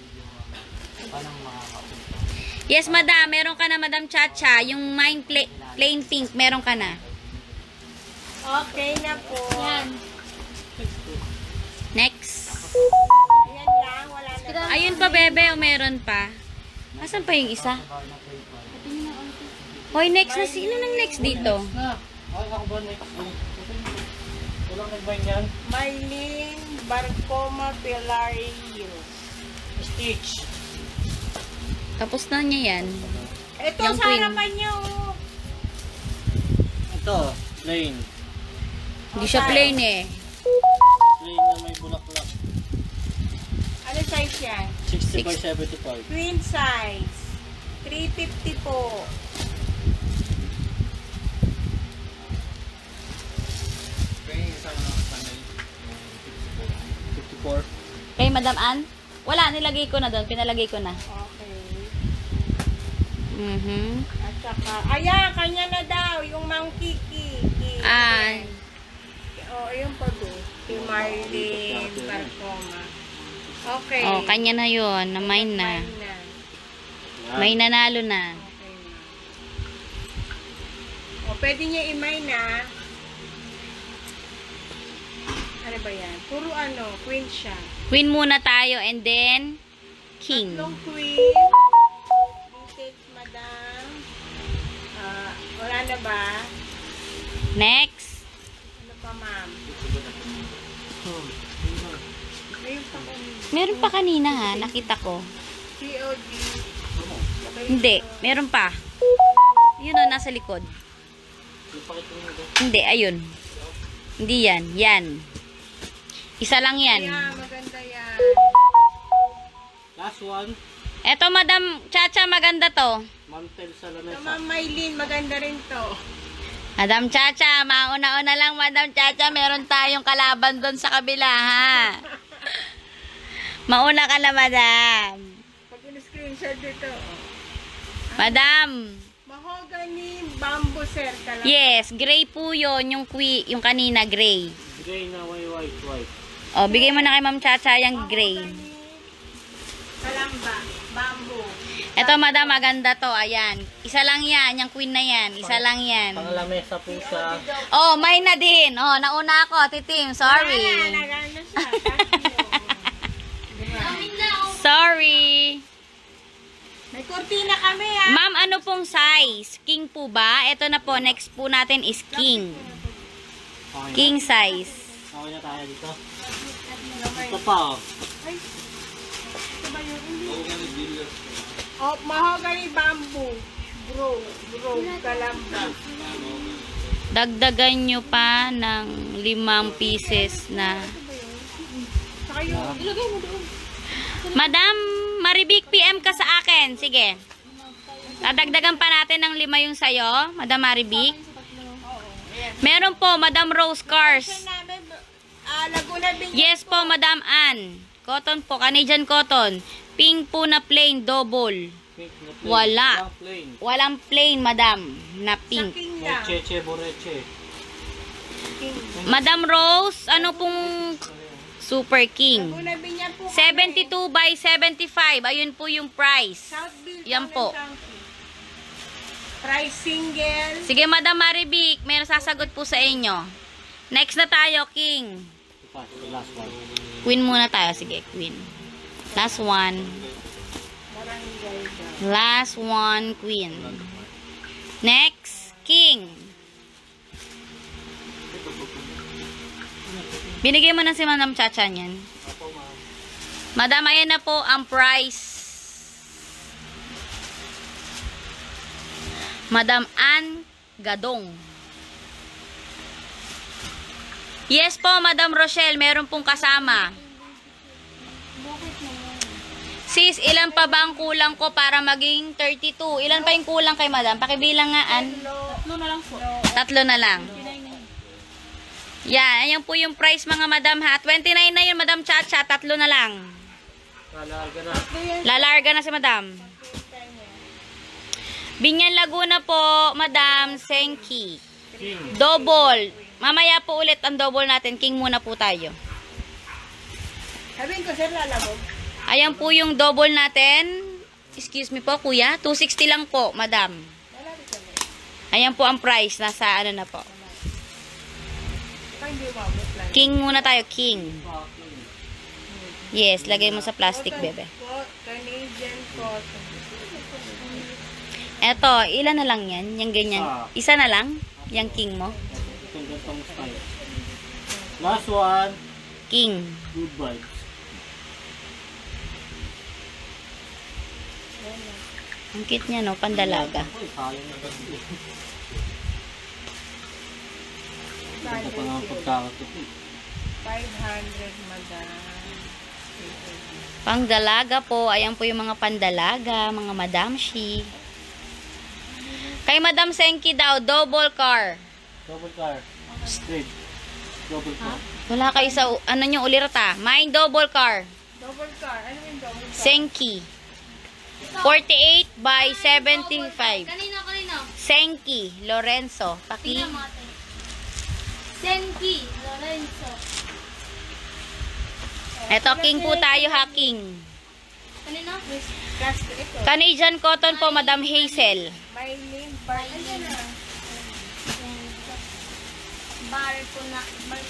Yes, madam. Meron ka na, Madam Chacha. Yung mine plain pink, meron ka na. Okay na po. Yan. Next. Ayan lang, wala na. Ayun pa, bebe, o meron pa. Asan pa yung isa? Hoy, next na. Sino nang next dito? Na. Ay, ako ba next? Walang nag-bind yan. Maylin Barcoma Pilarios. Stitch. Tapos na niya yan. Ito Yung sa queen. harapan niyo. Ito, plain. Hindi siya plain eh. Plain na may bulaklak. Ano size yan? 60 by 75. Queen size. 350 po. Kay Madam Ann? Wala, nilagay ko na doon. Pinalagay ko na. Okay. At saka, ayan, kanya na daw. Yung Monkey King. Ah. Oh, ayun pa doon. Si Marlene Barcoma. Okay. Oh, kanya na yun. Na mine na. Mine na. May nanalo na. Okay na. O, pwede niya i-mine na. Ano ba yan? Puro ano, queen siya. Queen muna tayo and then king. Tatlong queen. Vintage, madam. Wala na ba? Next. Ano pa, ma'am? Ayun pa kami. Meron pa kanina ha. Nakita ko. COD. Hindi. Meron pa. Yun o, nasa likod. Hindi, ayun. Hindi yan. Yan. Isa lang yan. Ayan, maganda yan. Last one, Eto, Madam Chacha, maganda to. mantel sa Ito, lamesa. ma'am Maylin, maganda rin to. Madam Chacha, mauna-una lang, Madam Chacha. Meron tayong kalaban doon sa kabila, ha? Mauna ka na, Madam. Pag in-screenshot dito. Madam. Mahogany bamboo circle. Yes, gray po yun. Yung kanina, gray. Gray na white. O, bigay mo na kay Ma'am Chacha yung gray. Kalamba, bamboo. Eto, Madam, maganda to. Ayan. Isa lang yan. Yung queen na yan. Isa lang yan. Pang lamesa po siya. Oh, may na din. Oh, nauna ako, Titim. Sorry. Nagano siya. Amin na, oh. Sorry. May kurtina kami ha. Ma'am, ano pong size? King po ba? Ito na po. Next po natin is king. Okay, King size. okay na tayo dito. Ito pa, oh. Oh, mahogany bamboo. Bro, kalamba. Dagdagan nyo pa ng 5 pieces na. Saka yung, ilagay mo doon. Madam Maribik, PM ka sa akin. Sige. Dadagdagan pa natin ng 5 yung sayo, Madam Maribik. Meron po, Madam Rose Cars. Namin, Laguna Binyan. Yes po, Madam Ann. Cotton po, Canadian cotton. Pink po na plain, double. Pink na plain. Wala. Walang plain. Walang plain, Madam, na Sa pink. King May lang. cheche, boreche. King. Madam Rose, ano pong Super King? Laguna Binyan po. 72 by 75. Ayun po yung price. Southville. Yan po. Price single. Sige, Madam Maribik, may sasagot po sa inyo. Next na tayo, King. Ito, the last one. Queen muna tayo. Sige, Queen. Last one. Barangay daw. Last one, Queen. Next, King. Binigay mo na si Madam Chacha niyan. Madam, ayan na po ang price. Madam Ann Gadong. Yes po, Madam Rochelle, meron pong kasama. Sis, ilan pa ba ang kulang ko para maging 32? Ilan pa yung kulang kay Madam? Pakibilang nga, Ann. 3 na lang po. 3 na lang. Yan, ayan po yung price mga Madam ha. 29 na yun, Madam Chacha. 3 na lang. Lalarga na. Lalarga na si Madam. Binyan Laguna po, Madam Senki. King. Double. Mamaya po ulit ang double natin. King muna po tayo. Sabihin ko, sir, lalabog. Ayan po yung double natin. Excuse me po, kuya. 260 lang po, Madam. Ayan po ang price. Nasa ano na po. Baka hindi umabot lang. King muna tayo. King. Yes, lagay mo sa plastic, bebe. Canadian cotton. Eto, ilan na lang yan? Yung ganyan. Isa na lang? Yung king mo? Itong gantong style. Last one. King. Good vibes. Ang cute niya, no? Pandalaga. Uy, sayang na ba? Ito pa nga pagkakatupi. 500, madam. Pangdalaga po. Ayan po yung mga pandalaga, mga madamshi. Kay Madam Senki daw, double car. Double car. Straight. Double car. Wala kayo sa, ano nyo, ulirata. Mine double car. Double car. Ano yung double car? Senki. 48 by 75. Kanino? Senki. Lorenzo. Paki. Tingnan mo ate. Senki, Lorenzo. Eto, king po tayo ha, king. Kanino? Cast ito. Canadian cotton po, Madam Hazel. Mylene Barton na. Bartuno.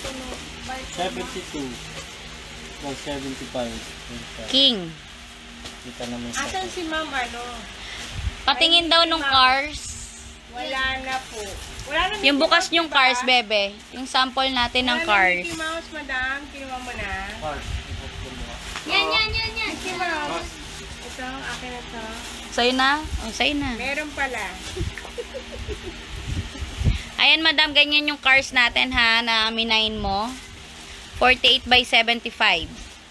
72 by 75. King. Kita naman sa Asan si ma'am, ano? Patingin daw nung cars. Wala na po. Wala na Yung Mickey bukas Mouse, yung diba? cars, bebe. Yung sample natin ng Wala na cars. Mickey Mouse, madam. Kinuha mo na. car. Yan. Mickey Mouse. Ito, akin na to. Sa'yo na? O, sa'yo na. Meron pala. Ayan, madam, ganyan yung cars natin, ha, na minain mo. 48 by 75.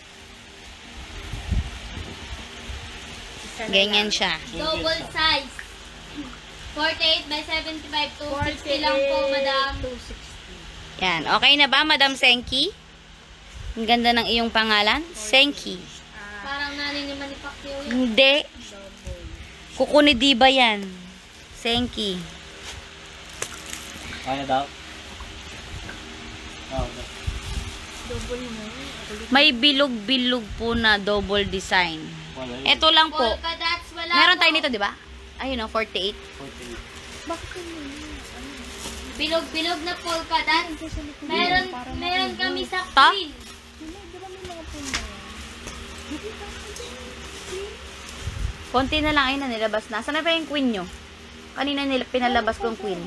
Isa na Ganyan lang. siya. Double size. 48 by 75. 260 lang po, madam. 260. Yan. Okay na ba, Madam Senki? Ang ganda ng iyong pangalan. Senki. Parang nanay ni Manny Pacquiao yun. Hindi. Kuko ni Diba yan. Senki. Kaya daw? Oh, May bilog-bilog po na double design. wala yun. Ito lang po. Polka dots, wala Meron po. tayo nito, di ba? Ayun o, 48. 48. Bilog-bilog na polka dots. Meron kami sa Ta? queen. Konti na lang, ayun na, nilabas na. Saan na pa yung queen nyo? Kanina pinalabas kong queen.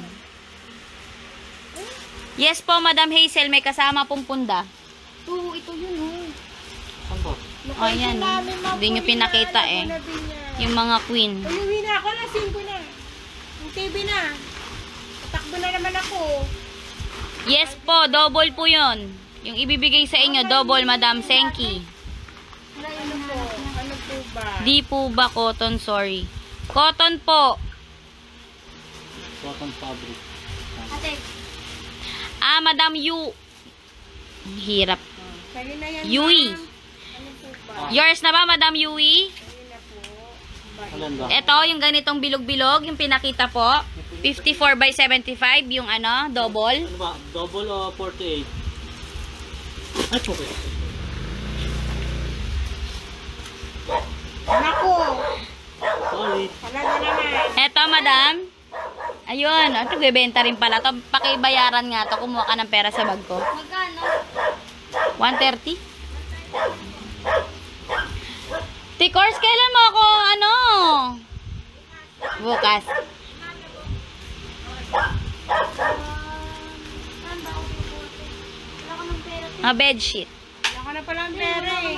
Yes po, Madam Hazel, may kasama pong punda. Oo, ito yun. Saan to? Ayan, hindi nyo pinakita eh. Yung mga queen. Umuwi na ako, lasing ko na. Yung TV na. Tatakbo mo na naman ako. Yes po, double po yun. Yung ibibigay sa inyo, double, Madam Senki. Ano po? Ano po ba? Di po ba cotton, sorry. Cotton po. Cotton fabric. Ate, Madam Yu. Ang hirap. Sa'yo na yan, Yui. ma'am. Ano po ba? Yours na ba, Madam Yui? Sa'yo na po. Alin ba? Ito, yung ganitong bilog-bilog, yung pinakita po. 54 by 75, yung ano, double. Ano ba? Double o 48? Ay, po. Naku! Sorry. Talaga naman. Ito, Madam. Ayun, ito, bebenta rin pala. Ito, pakibayaran nga to. Kumuha ka ng pera sa bag ko. magkano? 130? Tikors, kailan mo ako, ano? Bukas. Saan ba ako pupunta? Wala ka ng pera. Bedsheet. Wala ka na palang pera eh.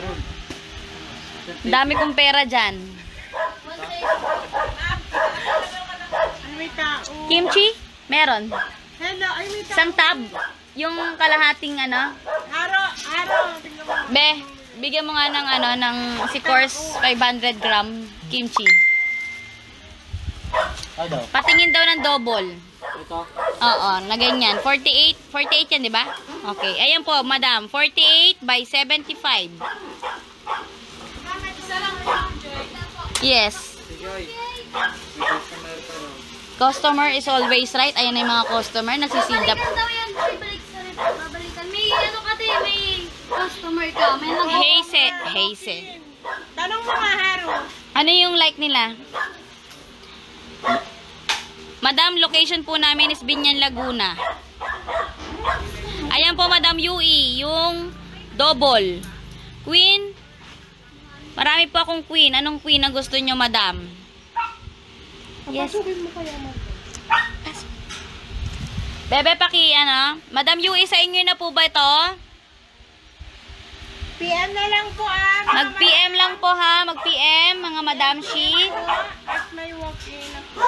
Dami kong pera dyan. Ay, may tao. Kimchi? Meron. Hello, ay may tao. Isang tab. Yung kalahating ano. Araw. Tingnan mo. Be, bigyan mo nga ng ano, ng si course 500 gram kimchi. Ay daw. Patingin daw ng double. Ito. Oo, na ganyan. 48 yan, di ba? Okay. Ayan po, madam. 48 by 75. Yes. Customer is always right. Ayan na yung mga customer. Nagsisidap. Babalikan daw yan. Babalikan. May ano kasi, may customer ka. May Hazel. Tanong mo nga, Haro. Ano yung like nila? Madam, location po namin is Binyan, Laguna. Ayan po, Madam Yui, yung double. Queen. Marami po akong queen. Anong queen ang gusto nyo, Madam? Yes. Papasukin mo kaya mo. Bebe, ano? Madam Yui, sa inyo na po ba ito? PM na lang po ah. Mag-PM lang po ha. Mag-PM, mga Madam Shi. At may walk-in ako.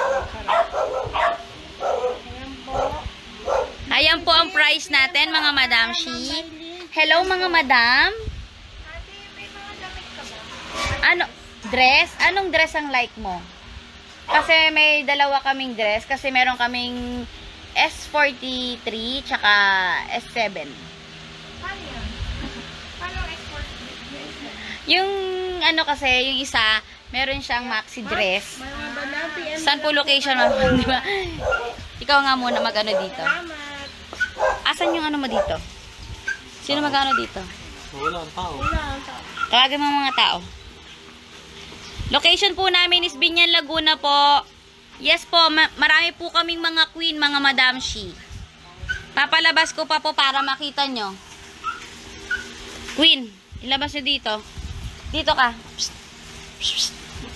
Ayan po. Ayan po ang price natin, mga Madam Shi. Hello, mga Madam. Ate, may mga damit ka ba? Ano? Dress? Anong dress ang like mo? Kasi may dalawa kaming dress. Kasi meron kaming S43 tsaka S7. Paano yan? Paano export? Yung ano kasi, yung isa, meron siyang maxi dress. Mga bala, PM Saan po location mo? Di ba? Ikaw nga muna mag-ano dito. Salamat. Asan yung ano mo dito? Sino mag-ano dito? Wala ang tao. Wala ang tao. Tawagin mo mga tao. Location po namin is Binyan, Laguna po. Yes po, marami po kaming mga queen, mga Madam Shi. Papalabas ko pa po para makita nyo. Queen, ilabas nyo dito. Dito ka. Psst. Psst.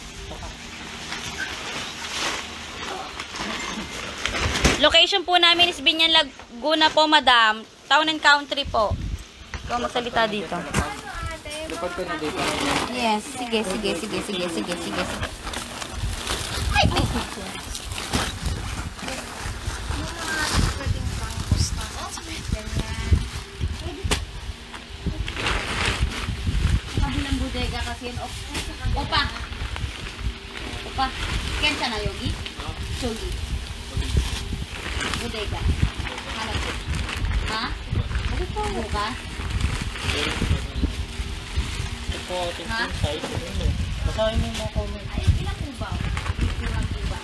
Location po namin is Binyan, Laguna po, Madam. Town and Country po. Ikaw magsalita dito. Dapat ko na dito. Yes, sige. Ay, ay. Kabilang bodega kasi yun. Opa. Kensa na, Yogi? Shogi. Bodega. Hanap ko. Ha? Bukas? Ito po, ating queen size. Basahin mo yung mga comment. Ay, ilang po ba? Ilang po ba?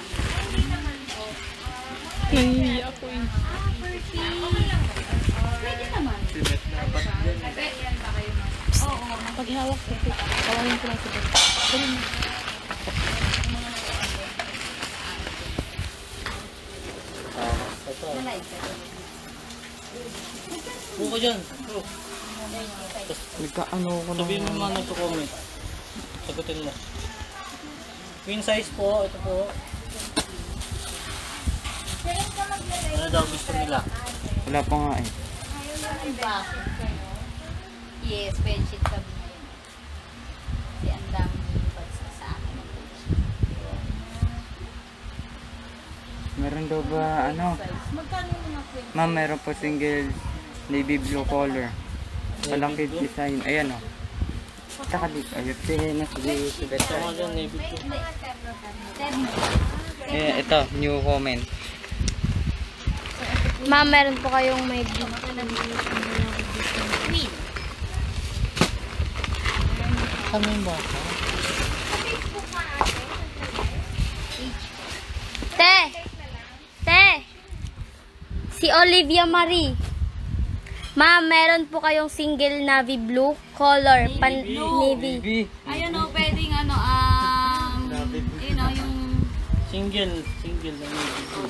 Nahihiya ako eh. Pwede naman. Oo. Pag hawak ko, tawagin ko lang sa best. Ganun mo. Ito. Nalive ka. Buko dyan. Nagkaano ko na. Sabihin mo mga nagko-comment. Sagutin mo. Queen size po. Ito po. Ano daw gusto nila? Wala pa nga eh. Yes, bedsheet sabi mo yun. Kasi ang dami yung sa akin ng bedsheet. Meron daw ba ano? Size Ma'am, meron po single navy blue color. Malaki design. Ayan o. Taka dito. Ayun. Sige na. Sige. Ito mo dyan, navy blue. Eh, ito. New comment. Ma'am, meron po kayong may Queen. Kami yung bata. Te! Si Olivia Marie. Ma'am, meron po kayong single navy blue color. Navy. Navy. Ayun o, pwedeng yun o, yung Single na navy blue.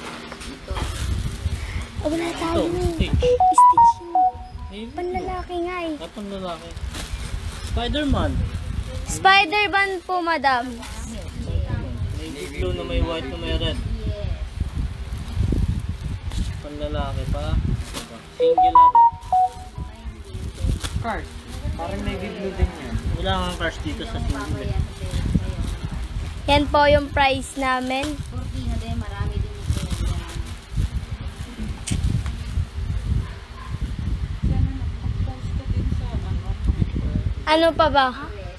Oh, wala Ito, tayo. stitch. Stitch yun. Navy blue. Panlalaki nga eh. Kapang lalaki. Spider-Man. Spider-Man po, madam. Navy blue na may white na may red. Panlalaki pa. Single natin. Cars. Parang navy blue din yan. Wala kang cars dito sa single. Yan po yung price namin. cortina din, marami din ito. Ano pa ba?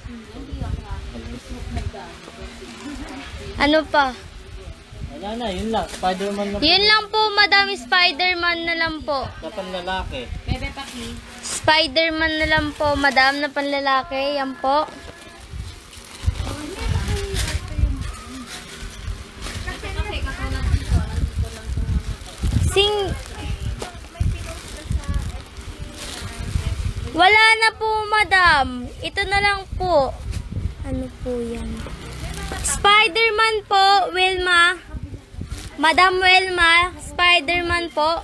Ano pa? Wala na, yun lang. Spider-Man na Yun lang po, madam. Spider-Man na lang po. na panlalaki. Bebe Paki. Spider-Man na lang po, madam, na panlalaki. Yan po. Wala na po, madam. Ito na lang po. Ano po yan? Spider-Man po, Wilma. Madam Wilma, Spider-Man po.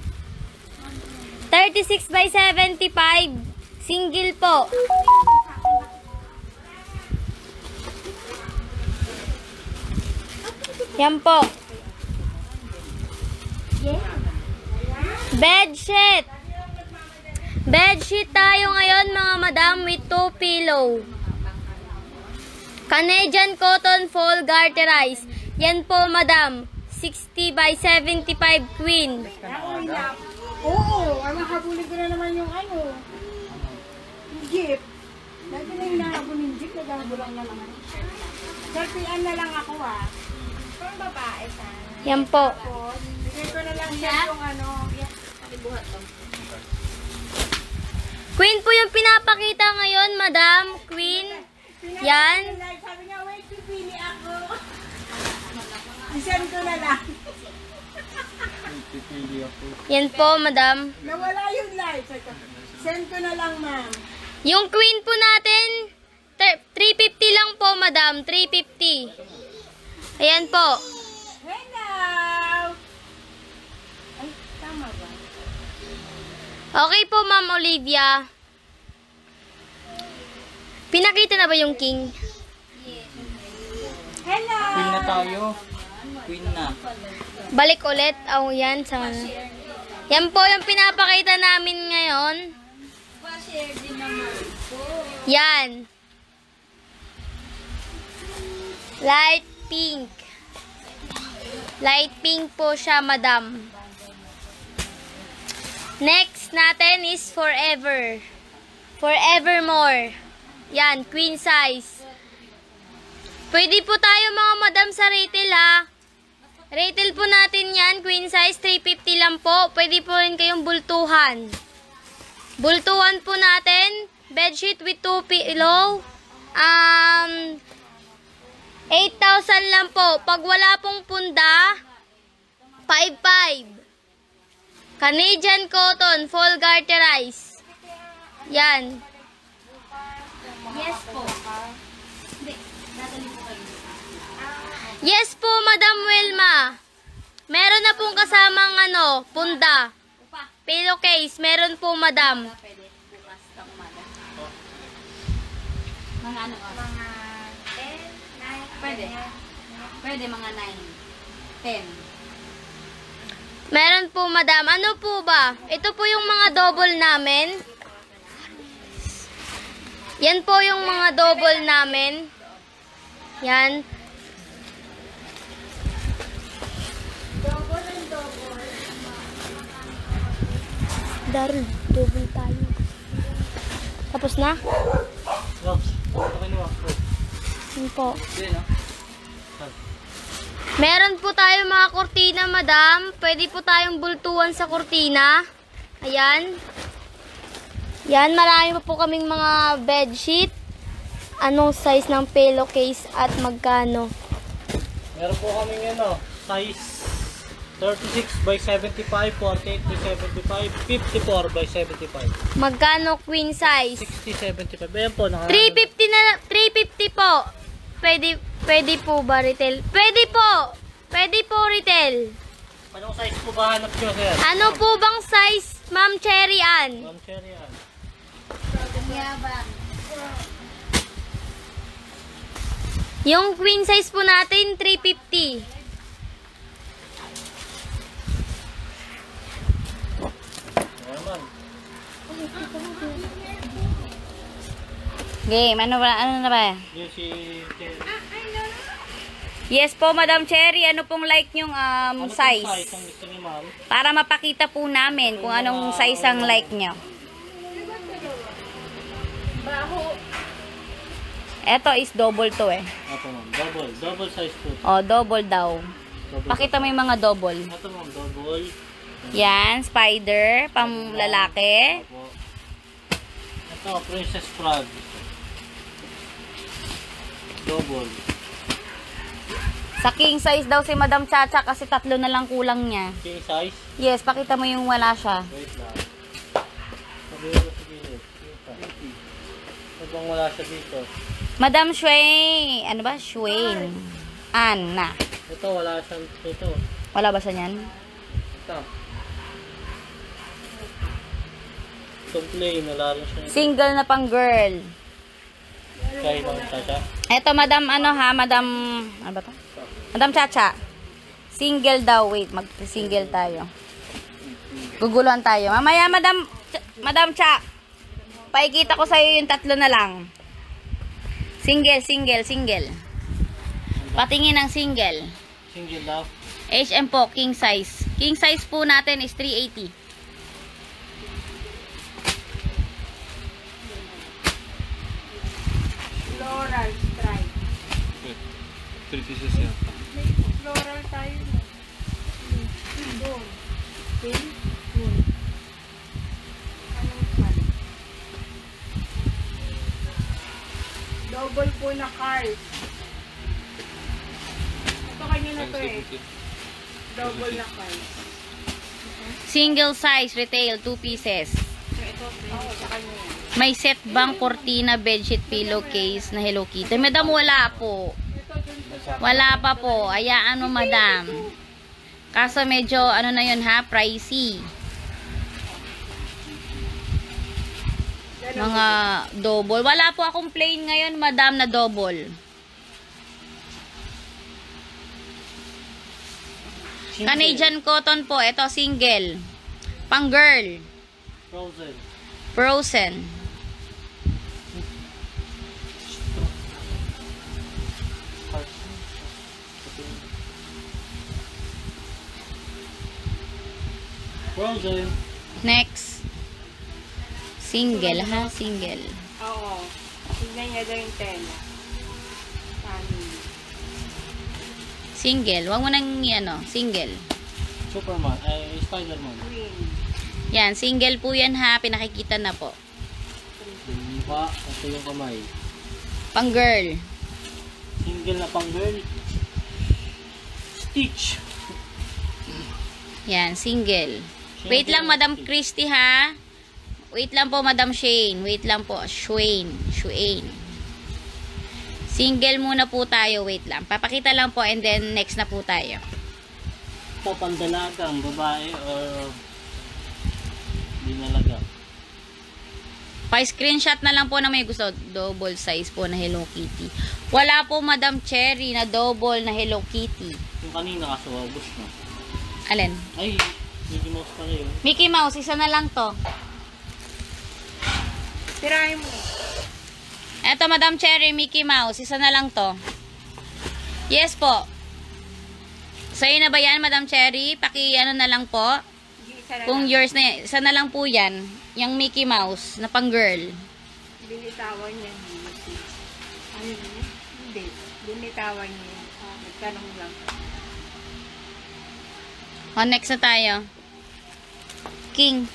36 by 75. Single po. Yan po. Bedsheet. Bedsheet tayo ngayon, mga madam, with 2 pillow. Canadian cotton full garterized. Yan po, madam. 60 by 75 queen. Oo, ang mahabulin ko na naman yung jeep. Dati na yung nahabol yung jeep, naghahabulan na naman. Selfie-an na lang ako Pang babae sana. Yan po. Bigay ko na lang siya yung Queen po yung pinapakita ngayon, madam. Queen. Yan. Sabi niya, wait, pipili ako. Isend ko na lang. Pipili ako. Yan po, madam. Nawala yung live. Send ko na lang, ma'am. Yung queen po natin, 350 lang po, madam. 350. Ayan po. Hello! Ay, tama ba? Okay po, Ma'am Olivia. Pinakita na ba yung king? Hello! Queen na tayo. Queen na. Balik ulit. Yan. Yan po yung pinapakita namin ngayon. Yan. Light pink. Light pink po siya, madam. Next natin is forever. Forevermore. Yan, queen size. Pwede po tayo, mga madam, sa retail, ha. Retail po natin yan, queen size, 350 lang po. Pwede po rin kayong bultuhan. Bultuhan po natin, bedsheet with 2 pillow. 8,000 lang po. Pag wala pong punda, 5,500. Canadian cotton, full garterized. Yan. Yes po. Yes po, Madam Wilma. Meron na pong kasamang punda. Pillowcase, meron po, Madam. Pwede bukas na umaga. Mga ano ka? Mga 10, 9, Pwede. Pwede mga 9, 10. Meron po, Madam. Ano po ba? Ito po yung mga double namin. Yan po yung mga double namin. Yan. Darul, double tayo. Tapos na? Robs, ito kinuha. Yun po. Yan, no? Meron po tayo mga kurtina, madam. Pwede po tayong bultuhan sa kurtina. Ayan. Yan, marami pa po kaming mga bedsheet. Anong size ng pillowcase at magkano? Meron po kaming size 36 by 75, 48 by 75, 54 by 75. Magkano queen size? 60, 75. Ayan po, 350 na, 350 po. Pwede po ba retail? Pwede po. Pwede po retail. Anong size po ba hanap nyo, sir? Ano po bang size, Ma'am Cherry Ann? Ma'am Cherry yan. Yung queen size po natin, 350. Ayan, ma'am. Game, ano na ba? Yung si Cherry. Yes po, Madam Cherry, ano pong like nyong Ano size? pong size ang gusto niyo, ma'am? Para mapakita po namin kung anong size ang like nyo. Eto is double to eh. Ito, ma'am. Double size po. O, double daw. Double. Pakita mo yung mga double. Ito, ma'am. Double. Yan, spider, pang lalaki. Opo. Ito, Princess Frog. Double. Sa king size daw si Madam Chacha kasi 3 na lang kulang niya. King size. Yes, pakita mo yung wala siya. Wait lang. Sabi ko sa gilid. Habang wala siya dito. Madam Swain, ano ba? Swain. Anna. Ito, wala siyang dito. Wala ba siya niyan? Ito. Itong plain, wala rin siya. Single na pang girl. Kaya lang siya. Eto, Madam, ano ba to? Madam Chacha. Single daw. Wait, mag-single tayo. Guguluhan tayo. Mamaya, Madam Cha. Paikita ko sa'yo yung 3 na lang. Single. Patingin ng single. Single daw. HM po, king size. King size po natin is 380. Floral stripe. 3 pieces yan. May floral tayo na. Doon. Pink. Doon. Anong color? Double po na cards. Ito kanya na to eh. Double na cards. Single size, retail, 2 pieces. Oo, sa kanya yan. May set bang cortina, bedsheet, pillowcase na Hello Kitty? Madam, wala po. Wala pa po. Ayaan mo, madam. Kaso medyo, ano na yun ha, pricey. Mga double. Wala po akong plain ngayon, madam, na double. Canadian cotton po. Ito, single. Pang girl. Frozen. Frozen. Frozen. Next. Single, ha? Single. Oo. Tignan niya daw yung tela. Family. Single. Huwag mo nang, single. Superman. Ay, Spider-Man. Green. Yan, single po yan ha. Pinakikita na po. Yung mukha. Ito yung kamay. Pang girl. Single na pang girl. Stitch. Yan, single. Wait lang, Madam Christy ha. Wait lang po, Madam Shane. Wait lang po. Shane. Single muna po tayo. Wait lang. Papakita lang po and then next na po tayo. Ito, pandalagang babae or dinalaga. Pa-screenshot na lang po na may gusto. Double size po na Hello Kitty. Wala po, Madam Cherry, na double na Hello Kitty. Yung kanina kaso, ubos na. Alin? Ay, Mickey Mouse pala yun. Mickey Mouse, isa na lang to. Tirahin mo. Eto, Madam Cherry, Mickey Mouse, isa na lang to. Yes po. Sa'yo na ba yan, Madam Cherry? Ano na lang po? Kung yours na, isa na lang po yan. Yung Mickey Mouse na pang girl. Binitawan niya. Ano yun? Hindi. Binitawan niya. Nagtanong lang. O, next na tayo. King.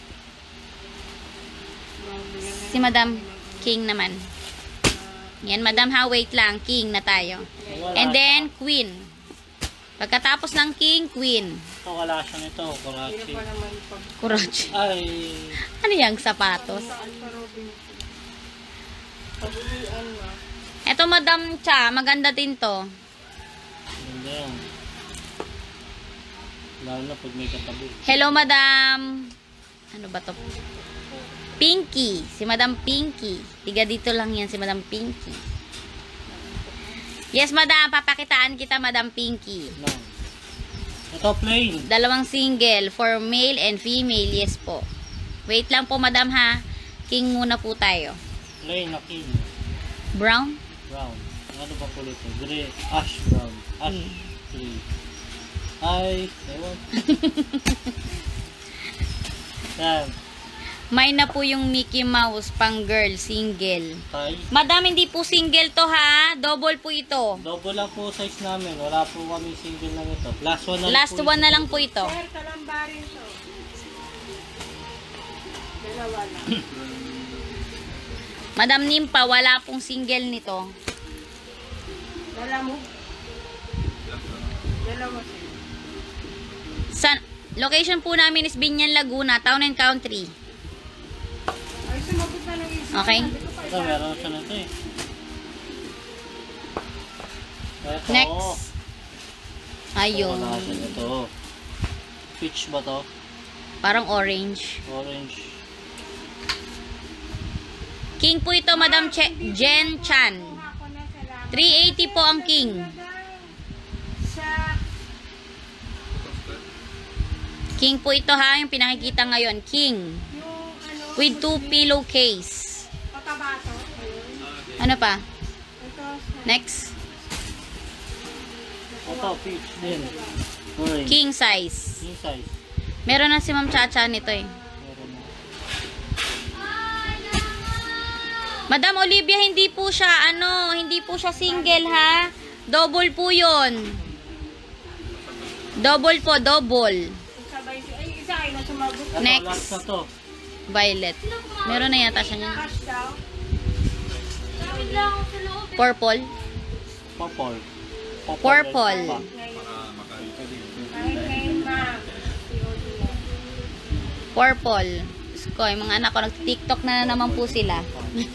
Si Madam King naman. Yan, Madam ha, wait lang. King na tayo. And then, Queen. Pagkatapos ng King, Queen. Ito, wala siya nito. Sino Kurachi. pa naman pag Kurachi. Ay, Ano yung sapatos? Alfa Robinson? Pag-uwian mo. Eto, Madam Cha. Maganda din to. hindi yan. Lalo na pag may katabi. Hello, Madam. Ano ba to? Pinky. Si Madam Pinky. Tiga dito lang yan si Madam Pinky. Yes, Madam. Papakitaan kita, Madam Pinky. No. Ito, plain. Dalawang single for male and female. Yes po. Wait lang po, Madam ha. King muna po tayo. Plain na king. Brown? Brown. Ano ba po ito? Gray. Ash brown. Ash gray. Ay, ewan. Yan. May na po yung Mickey Mouse pang girl single. Tay. Madam, hindi po single to ha. Double po ito. Double lang po size namin. Wala po kami single lang ito. Last one na lang Last po one ito. na lang po ito. Sir, talambarin to. Dalawa lang. Madam Nimpa, wala pong single nito. Dala mo. Dalawa sir. Sa location po namin is Binyan, Laguna, Town and Country. Ay, sumagot na ng isa. Okay. Sabi ko pa, Ito, meron siya na ito eh. Ito. Next. Ayun. Wala siya nito. Peach ba to? Parang orange. Orange. King po ito, Madam Jen Chan. ako na salamat. 380 po ang king. Sa King po ito ha, yung pinakikita ngayon. King. yung ano, With 2 pillowcase. patabato. Ayun. Ano pa? Ito, sa Next. Ito, peach din. Orange. King size. King size. Meron na si Ma'am Chacha nito eh. Meron na. Madam Olivia, hindi po siya, hindi po siya single ha. Double po yun. Double po, double. sabay, ay, isa kayo na sumagot. Ito, Next. last na to. Violet. Meron na yata siya niyan. Cash daw. Gamit lang ako sa loob. Purple. Purple. Purple. Pa. Kahit ngayon, ma'am. Si Odia. Purple. Diyos ko, yung mga anak ko, nag-tiktok na naman po sila.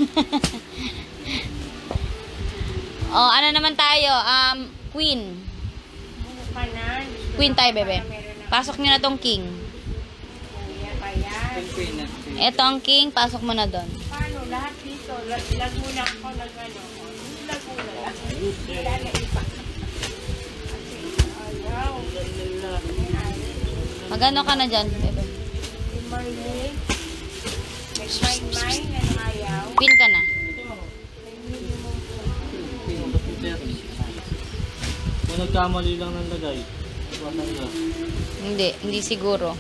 Oh, ano naman tayo? Queen. Pa na. Queen tayo, bebe. Pasok nyo na tong king. Kaya pa yan. Queen na. Ito ang king, pasok mo na doon. Paano? Lahat dito. Lag muna ako ng ano. Lag muna lang. Wala na iba. Ayaw. Magano ka na dyan, bebe? Si Marlene. Nag-mine-mine. Ano ayaw? Queen ka na. Nag-minimum Kung nagkamali lang ng lagay. Wala na. Hindi siguro.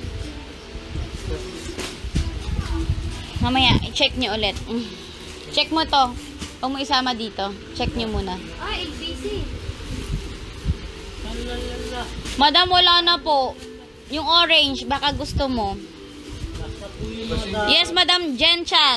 Mamaya, i-check nyo ulit. Check mo to. Huwag mo isama dito. Check nyo muna. Ay, ABC. Madam, wala na po. Yung orange, baka gusto mo. Basta po yun mga Yes, Madam Jen Chan.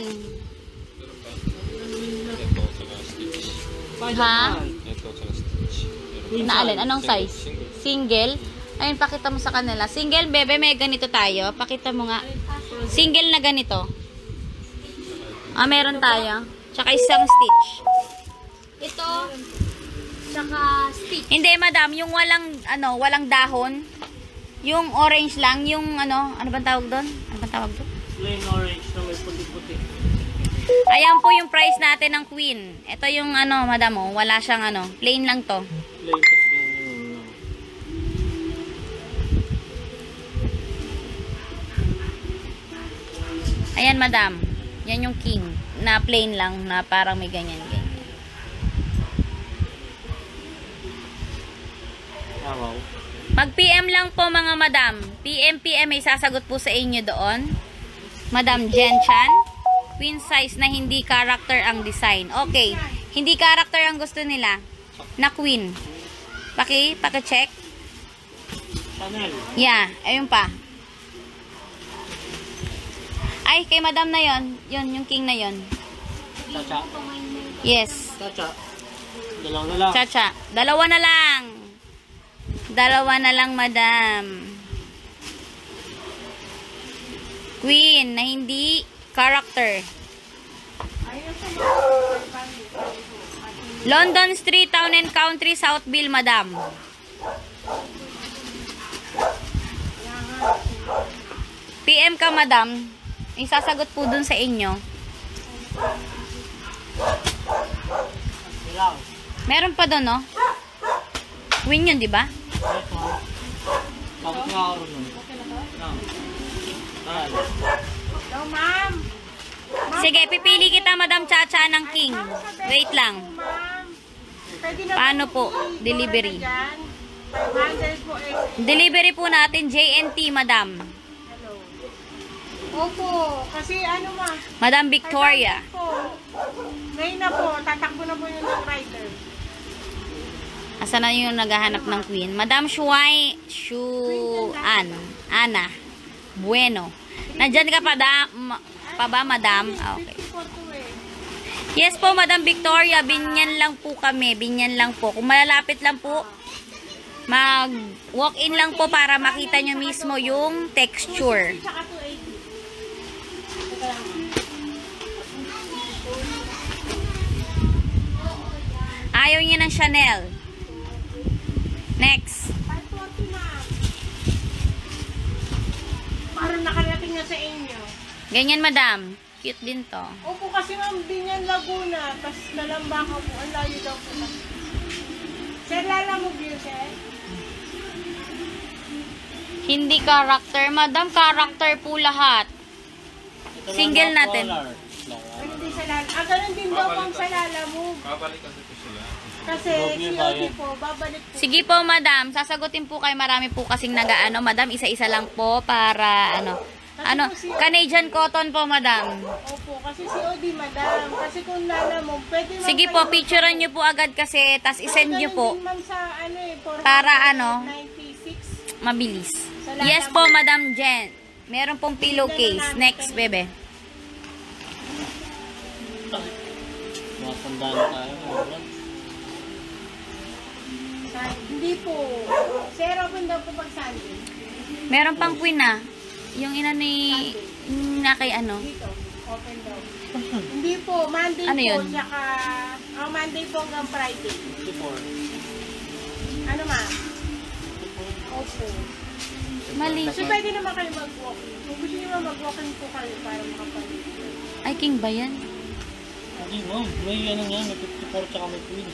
Ha? Naalin, anong size? Single? Ayun, pakita mo sa kanila. Single, bebe, may ganito tayo. Pakita mo nga. Single na ganito. Meron tayo. Tsaka isang stitch. Ito. Tsaka stick. Hindi, madam, yung walang dahon. Yung orange lang, yung ano bang tawag doon? Ano bang tawag doon? plain orange na may puti-puti. Ayan po yung price natin ng Queen. Ito yung madam, wala siyang plain lang to. Plain tas ganyan. Ayan, madam. Yan yung king. Na plain lang, na parang may ganyan-ganyan. Ah, wow. Mag-PM lang po mga madam. PM may sasagot po sa inyo doon. Madam Jen Chan. Queen size na hindi character ang design. Okay. Hindi character ang gusto nila. Na queen. Paki-check. Chanel. Yeah, ayun pa. Ay, kay madam na yon. Yun, yung king na yon. Chacha. Yes. Chacha. Dalawa na lang. Chacha. Dalawa na lang. Dalawa na lang, madam. Queen na hindi character. London Street, Town and Country, Southville, madam. PM ka, madam. Isasagot po dun sa inyo. Ilang. Meron pa dun, no? Queen yun, di ba? Ito. Bakit nga ako rin? Ilang. Tal. Hello, ma'am. Sige, pipili kita, Madam Chacha, ng king. Wait lang. Ma'am. Pwede na Paano po? i-dora Delivery. na dyan. 500 po extra. Delivery po natin, JNT, Madam. Hello. Opo. Kasi ano ma? Madam Victoria. 500 po. Ngayon na po. Tatakbo na po yun ng rider. Asa na yung naghahanap ng queen? Madam Ana. Bueno. Nandyan ka pa ba, Madam? Ah, okay. 54 to eh. Yes po, Madam Victoria. Binyan lang po kami. Binyan lang po. Kung malalapit lang po, mag-walk-in lang po para makita nyo mismo yung texture. Tsaka 280. Teka lang. Ayaw niya ng Chanel. Next. 540 ma'am. Parang nakarating na sa inyo. Ganyan, Madam. Cute din to. Opo kasi ma'am, Binyan Laguna. Tapos Nalambaka po. Ang layo daw po. Sir, lalamog yun, sir? Hindi character. Madam, character po lahat. Ito lang Single mga natin. color. Ganun din sa lalamog. Ganun din daw po sa lalamog. Kasi COD po, babalik po. Sige po, Madam. Sasagutin po kayo. Marami po kasing nagaano. Madam, isa-isa lang po para Canadian cotton po, Madam. Opo, kasi COD, madam. Kasi kung lalamog, pwede ma'am Sige po, kayo picturean nyo po agad kasi tas isend nyo Ganun po din, ma'am, sa para 96. mabilis. Salamat Yes po, Madam Jen. Meron pong pillowcase. Next, bebe. Matanda na tayo. Mga Hindi po. Sir, open daw po pag Sunday. Meron pang queen na. Yung ina ni na kay ano. Dito, open daw. Hindi po, Monday Ano po, yun? tsaka Monday po hanggang Friday. 54. Ano ma'am? Opo. Mali. So, pwede naman kayo mag-walking. Kung gusto nyo mag-walking po kayo para makapalit. Ay, king ba yan? Hindi mo. May ano nga. May 54 tsaka may queen.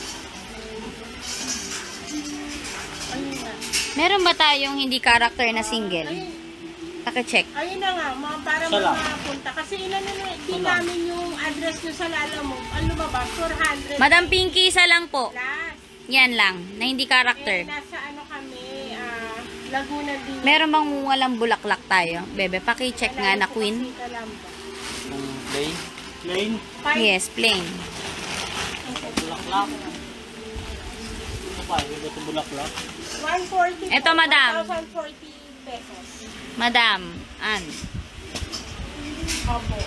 Ayun nga. Meron ba tayong hindi character na single? Ayun, Paki-check. ayun na nga, ma'am, para Sala. makapunta. Kasi inano na, din Sala. namin yung address nyo sa Lalamog. Ano ba ba? 400. Madam Pinky, isa lang po. Plus. Yan lang, na hindi character. Nasa ano kami, Laguna din. Meron bang walang bulaklak tayo? Bebe, paki-check nga na queen. Ang play. Plain. Yes, plain. Bulaklak. Ito pa. Ito ito bulaklak. 140. Eto, madam. 1,040 pesos. Madam, Ann. Opo.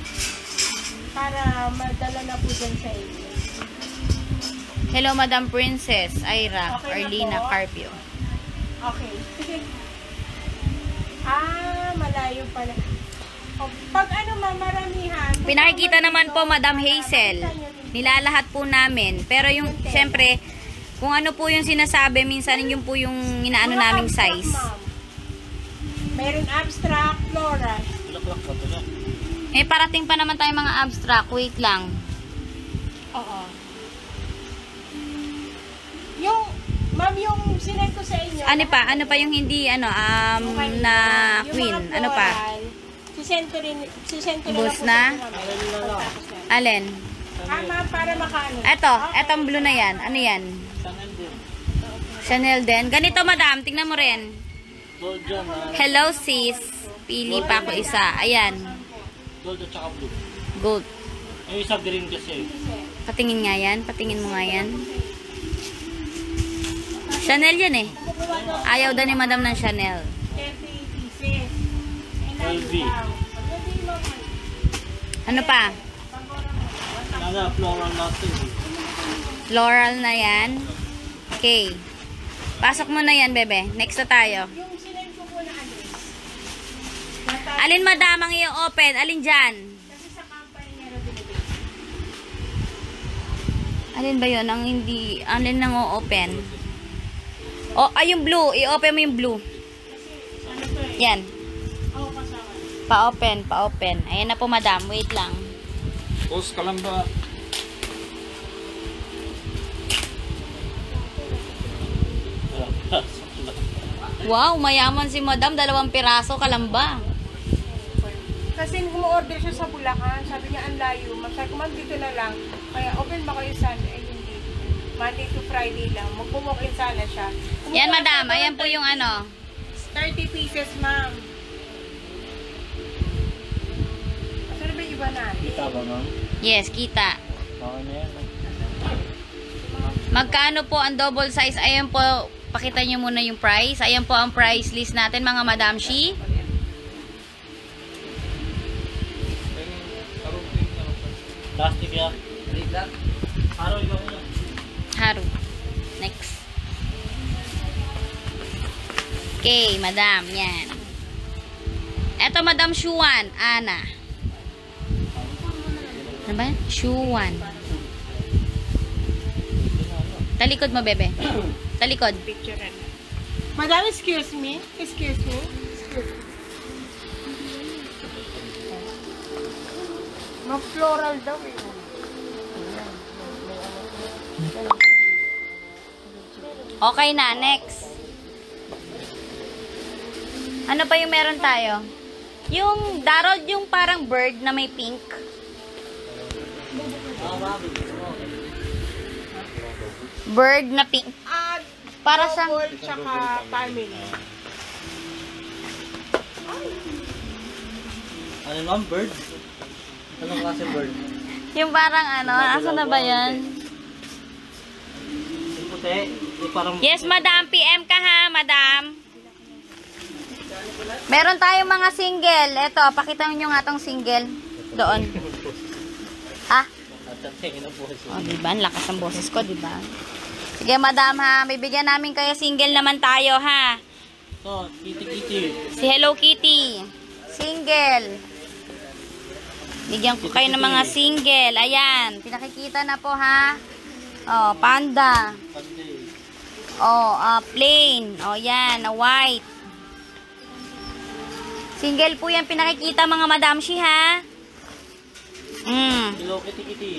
Para madala na po dyan sa inyo. Hello, Madam Princess, Ira, Okay na Arlina, po. Carpio. Okay. Sige. Malayo pala. O, pag ano maramihan. Pinakikita naman po, Madam Hazel. Nilalahat po namin. Pero yung, syempre, kung ano po yung sinasabi, minsan yung po yung inaano Mga naming abstract, size. ma'am. Meron abstract, floral. Bulaklak ba ito? Eh, parating pa naman tayo mga abstract. Wait lang. Oo. Yung, ma'am, yung sinend ko sa inyo. Ano pa? Ano pa yung hindi, Okay, na yung queen? mga Ano pa? floral, sisend ko Bus na na? lang po sa inyo, ma'am. Pagtapos na. Alin? Ma'am, para makaano. Eto, Okay. etong blue na yan. Ano yan? Chanel din. Chanel din. Ganito, madam. Tingnan mo rin. Gold dyan, Hello, sis. Pili pa ako isa. Ayan. Gold at saka blue. Gold. Yung isa green kasi. Patingin nga yan. Patingin mo nga yan. Chanel yan eh. Ayaw daw ni madam ng Chanel. 30 pieces. LV. Ano pa? Nada, floral natin. Floral na yan. Okay. Pasok mo na yan, bebe. Next na tayo. Yung sinend ko po na alis. Alin, madam, ang iyong open? Alin dyan? Kasi sa company niya na binibig. Alin ba yun? Ang hindi... Alin nang o-open? O, ay, yung blue. I-open mo yung blue. Ano to eh? Yan. Oo, kasama. Pa-open, pa-open. Ayan na po, madam. Wait lang. Post ka lang ba? Wow, mayaman si madam. 2 piraso, kalamba. Kasi umu-order siya sa Bulacan. Sabi niya, ang layo. Sabi ko, ma'am, dito na lang. Kaya open ba kayo Sunday? Ay, hindi. Monday to Friday lang. Mag-walk-in sana siya. Yan, madam. Ayan po yung ano. 30 pieces, ma'am. Ano ba yung iba natin? Kita ba, ma'am? Yes, kita. Okay na yan. Magkano po ang double size? Ayan po, pakita nyo muna yung price. Ayan po ang price list natin, mga Madam Shi. Plastic yan. Araw ikaw na. Haru. Next. Okay, Madam. Yan. Eto, Madam Shuan. Ana. Ano ba? Shuan. Talikod mo, bebe. Talikod. Picture na. Madam, excuse me. Excuse me. Mag-floral daw eh. Okay na, next. Ano pa yung meron tayo? Yung Darod, yung parang bird na may pink. Bird na pink. At Para sa double tsaka family. Ano ma'am? Bird? Anong klase bird? yung parang ano, asa na ba yan? Yung puti? Yung parang... Yes, madam. PM ka ha, madam. Meron tayong mga single. Ito, pakita nyo nga tong single. Doon. Ha? At tingin ang buhay O, diba? Ang lakas ng boses ko, diba? Sige, madam ha. Bibigyan namin kayo single naman tayo, ha? So, kitty-kitty. Si Hello Kitty. Single. Bigyan ko kayo ng mga single. Ayan. Pinakikita na po, ha? Oh, panda. Sunday. Oh, plain. Oh, yan. Na white. Single po yan pinakikita, mga Madam Shi, ha? Hello, kitty-kitty.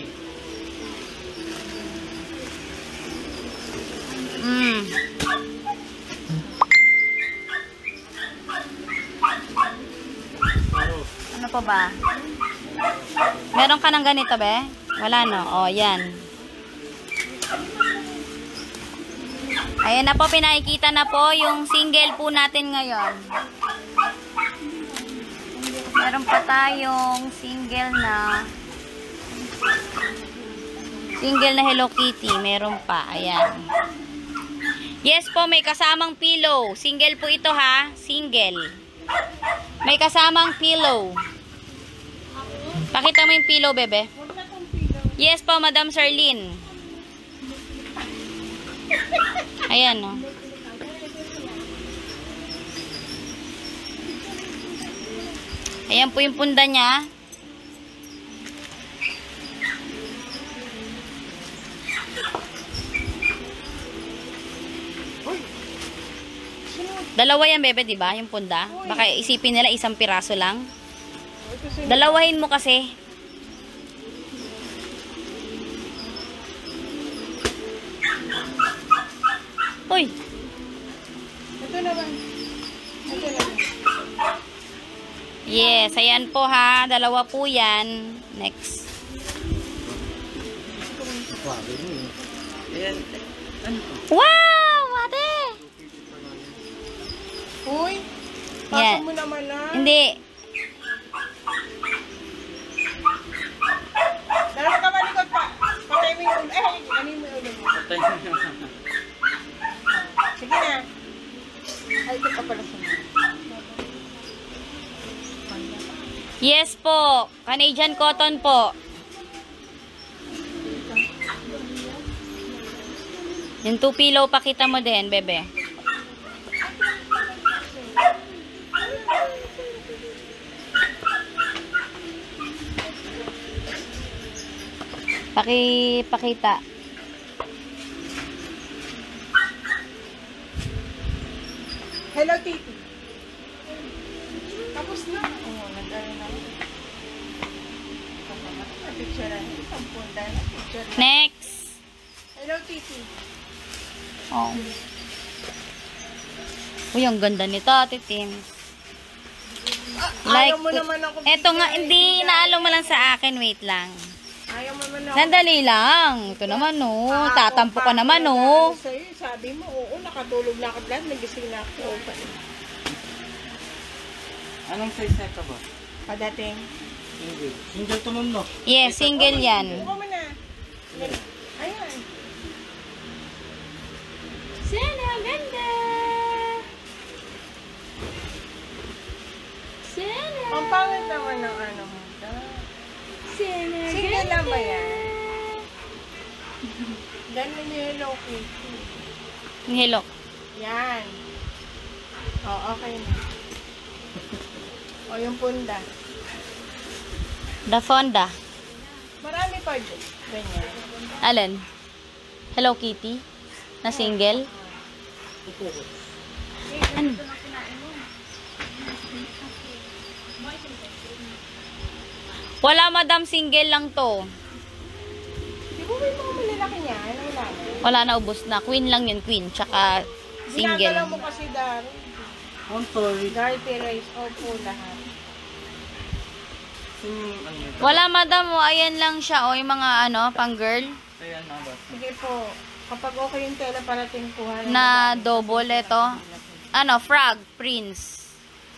Ano pa ba? Meron ka ng ganito, be? Wala, no? Oh, yan. Ayan na po, pinakikita na po yung single po natin ngayon. Meron pa tayong single na Hello Kitty. Meron pa. Ayan. Yes po, may kasamang pillow. Single po ito, ha? Single. May kasamang pillow. Pakita mo yung pillow, bebe. Yes po, Madam Charlene. Ayan, no? Ayan po yung punda niya. Dalawa yan, bebe, diba? Yung punda. Baka isipin nila isang piraso lang. Dalawahin mo kasi. Uy! Ito naman. Ito naman. Yes, ayan po ha. Dalawa po yan. Next. Ayan. Wow! Ate! Uy, Yan. pasok mo naman na. Hindi. Dalawa ka malikot pa. Patay mo yung ulo. Ano mo yung ulo mo? Sige na. Ay, ito pa pala sa mga. Yes po. Canadian cotton po. Yung 2 pillow, pakita mo din, bebe. Pakita. Hello, Titi. Tapos na. Oo, nag-ano na. Picture na. Isang punta na. Picture na. Next. Hello, Titi. Oh. Uy, ang ganda nito, Ate Tim. Ayaw mo naman ako Eto nga, bigyan. hindi, naalo mo lang sa akin. Wait lang. Ayaw mo naman ako. Sandali lang. Ito naman, oh. Tatampo ka naman, oh. oh. Sa'yo, sabi mo, oo, nakatulog na ako lahat. Nagising na ako. Anong size na ito ba? Padating. Single. Single to ma'am, no? Yes, single yan. Buka mo na. Ayan. Sana ganda. Sana. Ang pangit naman ng ano mo. Sana Single lang ba yan? Ganun yung Hello Kitty. Hello. Yan. O, okay na. O, yung punda. The Fonda. Marami pa dyan. Ganyan. Alin? Hello Kitty? Na single? Ano? Wala, madam. Single lang to. Di ba may mga malalaki niya? Ano wala na? Wala na, ubos na. Queen lang yun, queen. Tsaka Ginagalaw single. mo kasi Dari. I'm sorry. Dari Perez. Opo, lahat. Wala, madam. O, ayan lang siya. O, yung mga ano, pang girl. Ayan na ba? Sige po. Kapag okay yung tela, parating kuha. Na double ito. Ano, frog, prince.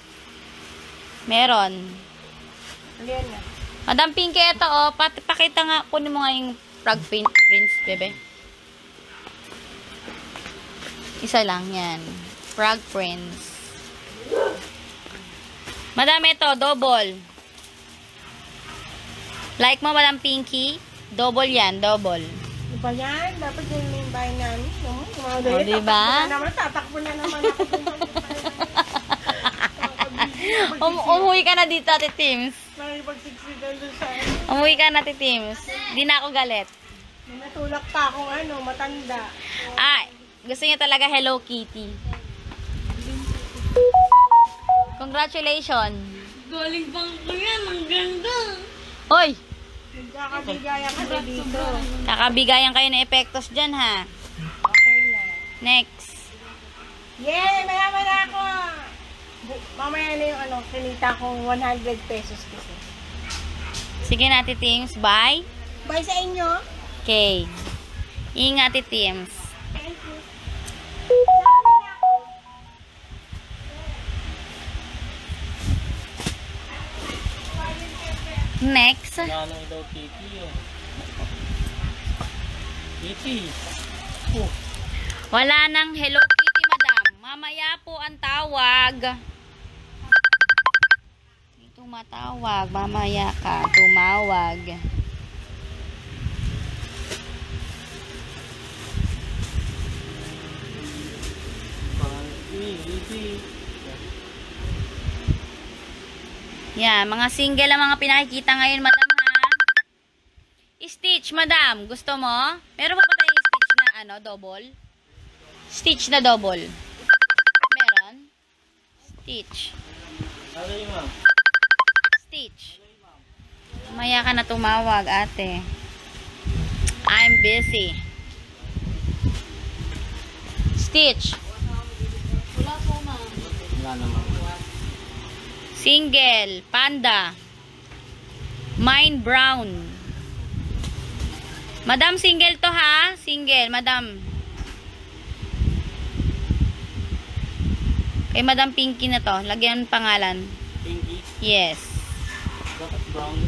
Meron. Ayan na. Madam Pinky, ito oh. Pakita nga, kunin mo nga yung frog prince, bebe. Isa lang yan. Frog prince. Madam, ito, double. Like mo, Madam Pinky? Double yan, double. Di ba yan? Dapat yun yung bahay namin. No? O, diba? Tatakbo na naman ako. Umuwi ka na dito, Ate Tims. Nakipagsiksikan doon sa Umuwi ka na, Ate Tims. Di na ako galit. may natulak pa akong matanda. Ah, gusto niya talaga Hello Kitty. Congratulations. Galing bang ko yan. Ang ganda. Hoy, Nagkakabigayan ka na dito. kakabigayan kayo ng epektos dyan, ha? Okay na. Next. Yay! Mayaman na ako! Mamaya na yung kinita kong 100 pesos kasi. Sige na, Ate Tims. Bye. Bye sa inyo! Okay. Ingat, Ate Tims. Thank you. Next. Nanong daw Titi, oh. Titi. Oh. Wala nang Hello Kitty, madam. Mamaya po ang tawag. Tumatawag. Mamaya ka. Tumawag. Titi. Yan, mga single ang mga pinakikita ngayon, madam, ha? Stitch, madam. Gusto mo? Meron pa ba tayong stitch na, double? Stitch na double. Meron? Stitch. Ano yung ma'am? Stitch. Maya ka na tumawag, ate. I'm busy. Stitch. Wala naman. Single. Panda. Mine brown. Madam, single to, ha? Single, madam. Kay Madam Pinky na to. Lagyan ng pangalan. Pinky. Yes. Bakit brown?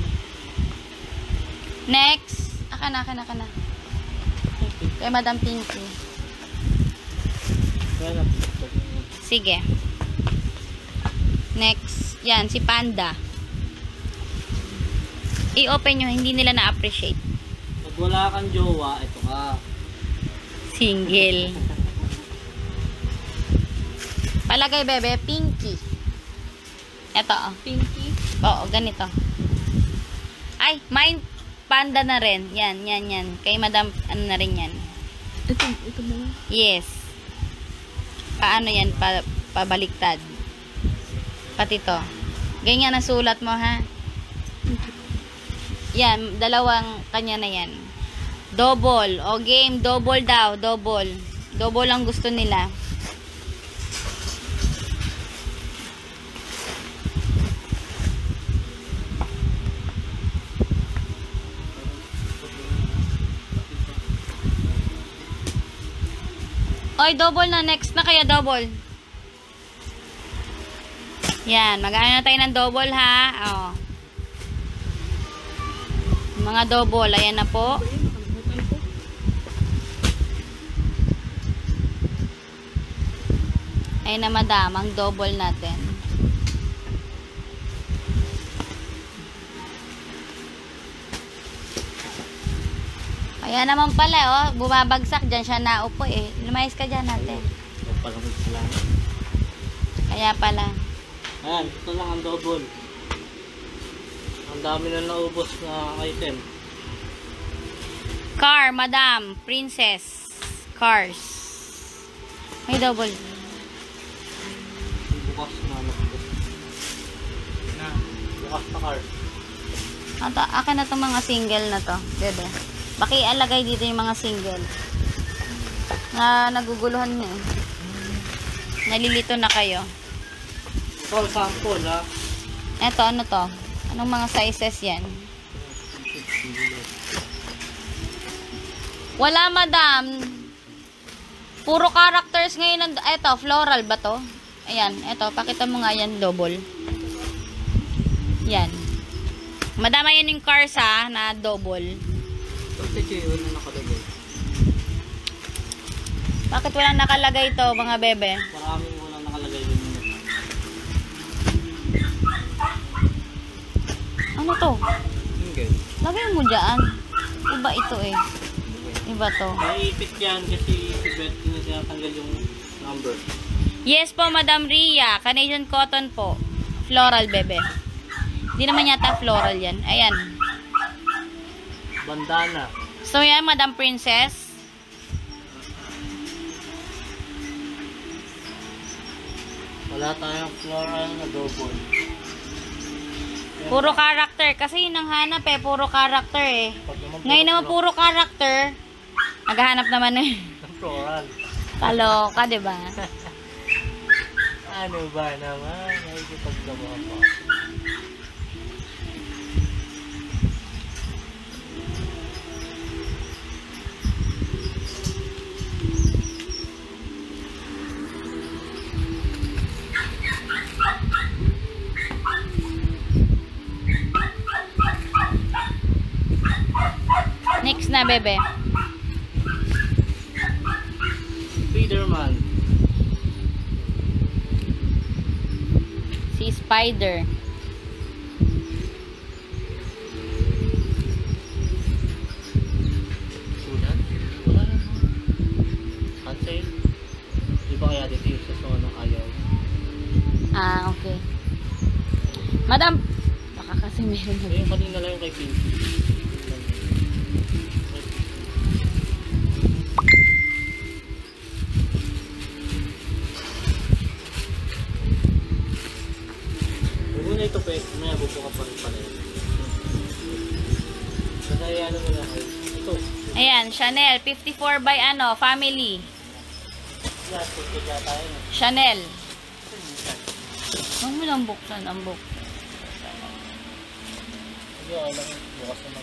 Next. Aka na. Kay Madam Pinky. Yan. Sige. Next. Yan, si Panda. I-open nyo, hindi nila na-appreciate. Pag wala kang jowa, ito ka. Single. Palagay, bebe, Pinky. Ito, oh. Pinky. Oo, ganito. Ay, mine Panda na rin. Yan. Kay Madam, ano na rin yan. Ito ba? Yes. Paano yan? Pabaliktad. Pati to. Ganyan ang sulat mo, ha? Yan, dalawang kanya na yan. Double. O game, double daw. Double. Double ang gusto nila. Oy, double na. Next na kaya double. Yan, mag-ano na tayo ng double, ha? Oh. Mga double, ayan na po. Ayan na, madam, ang double natin. Kaya naman pala, oh, bumabagsak dyan siya naupo eh. Lumayas ka dyan natin. Ito pala lang. Kaya pala. Ayan, ito lang ang double. Ang dami na naubos na item. Car, madam, princess, cars. May double. Bukas na naubos. Bukas na car. Akin na itong mga single na to, bebe. Pakialagay dito yung mga single. Na naguguluhan niyo. Nalilito na kayo. Ito, sample ha. Eto, ano to? Anong mga sizes yan? Wala, madam. Puro characters ngayon. Eto, floral ba to? Ayan, eto. Pakita mo nga yan, double. Yan. Madam, ayan yung cars ha, na double. Kasi kayo na nakalagay. Bakit walang nakalagay to, mga bebe? Maraming walang nakalagay din yun. Ano to? Okay. Lagay mo dyan. Iba ito eh. Iba to. Naiipit yan kasi si Beth na tinatanggal yung number. Yes po, Madam Ria. Canadian cotton po. Floral, bebe. Hindi naman yata floral yan. Ayan. Bandana. So yan, Madam Princess. Wala tayong floral na double. Puro character. Kasi yun ang hanap eh. Puro character eh. Pag naman Ngayon naman puro character. Naghahanap naman eh. ng floral. Kaloka, diba? Ano ba naman? Nakikipagdama pa. Next na, bebe. Spiderman. Si Spider. Sudan? Wala lang. Cancel. Di ba kaya dito yung sa ng ayaw? Ah, okay. Madam, baka kasi meron na. Eh, kanina lang yung kay Pinky. Huwag na ito, Pek. May bubuka pa rin pala yun. Kasi ano mo na kayo. Ito. Ayan, Chanel. 54 by ano, family. Yan, kaya tayo. Chanel. Huwag mo lang buksan ang book. Hindi, okay lang. Bukas naman.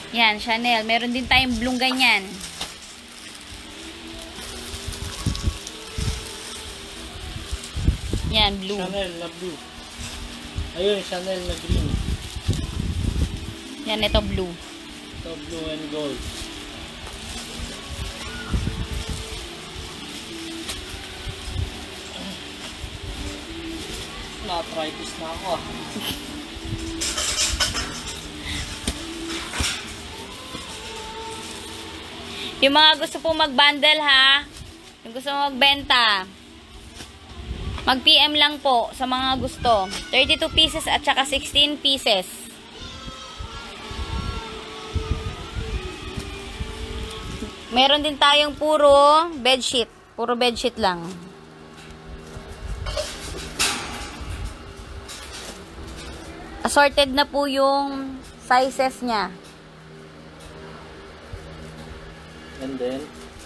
Yan, Chanel. Meron din tayong blue ganyan. Yan, blue. Chanel na blue. Ayun, Chanel na green. Yan, ito blue. Ito blue and gold. Na-arthritis na ako ah. Yung mga gusto po mag-bundle ha, yung gusto magbenta, mag-PM lang po sa mga gusto. 32 pieces at saka 16 pieces. Meron din tayong puro bedsheet. Puro bedsheet lang. Assorted na po yung sizes niya. And then,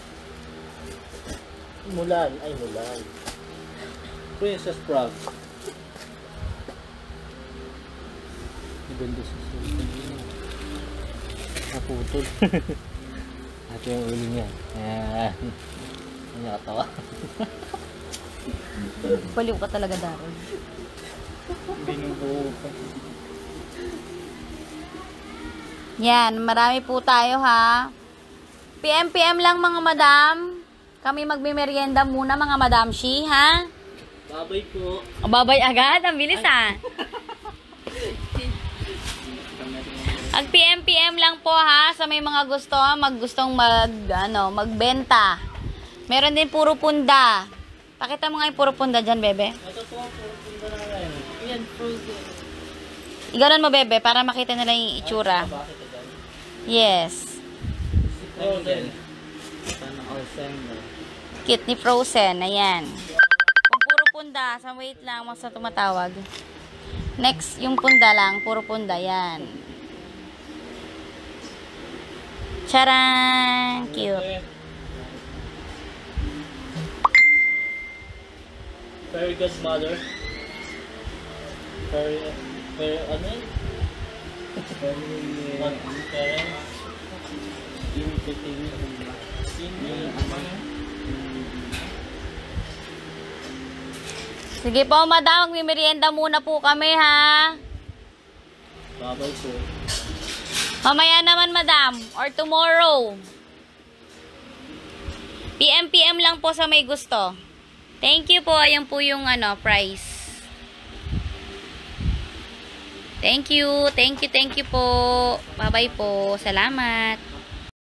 Mulan. Ay, Mulan. Princess Frog. Ganda sa susunod. Naputol. Ito yung ulo niya. Ayan. Ang nakatawa. Baliw ka talaga, Darren. Binubuo pa. Yan, marami po tayo ha. PM lang mga madam. Kami magme-merienda muna mga madam Shi, ha? Babay po. O, babay agad, ang bilis ha. Ang PM lang po ha sa may mga gustong magbenta. Meron din puro punda. Pakita mo nga yung puro punda dyan, bebe. Ito po ang puro punta namin. Yan, frozen. Iganon mo, bebe, para makita nila yung itsura. Bakit ito dyan? Yes. Frozen. Sana all send. Kit ni Frozen. Ayan. Kung puro punda, sa wait lang, mas na tumatawag. Next, yung punda lang. Puro punda. Yan. Charan! Cute. Very good mother. Very ano yun? Parents. Sige po, madam. Magmimerienda muna po kami, ha? Babay po. Mamaya naman, madam. Or tomorrow. PM lang po sa may gusto. Thank you po. Ayan po yung price. Thank you. Thank you po. Bye-bye po. Salamat.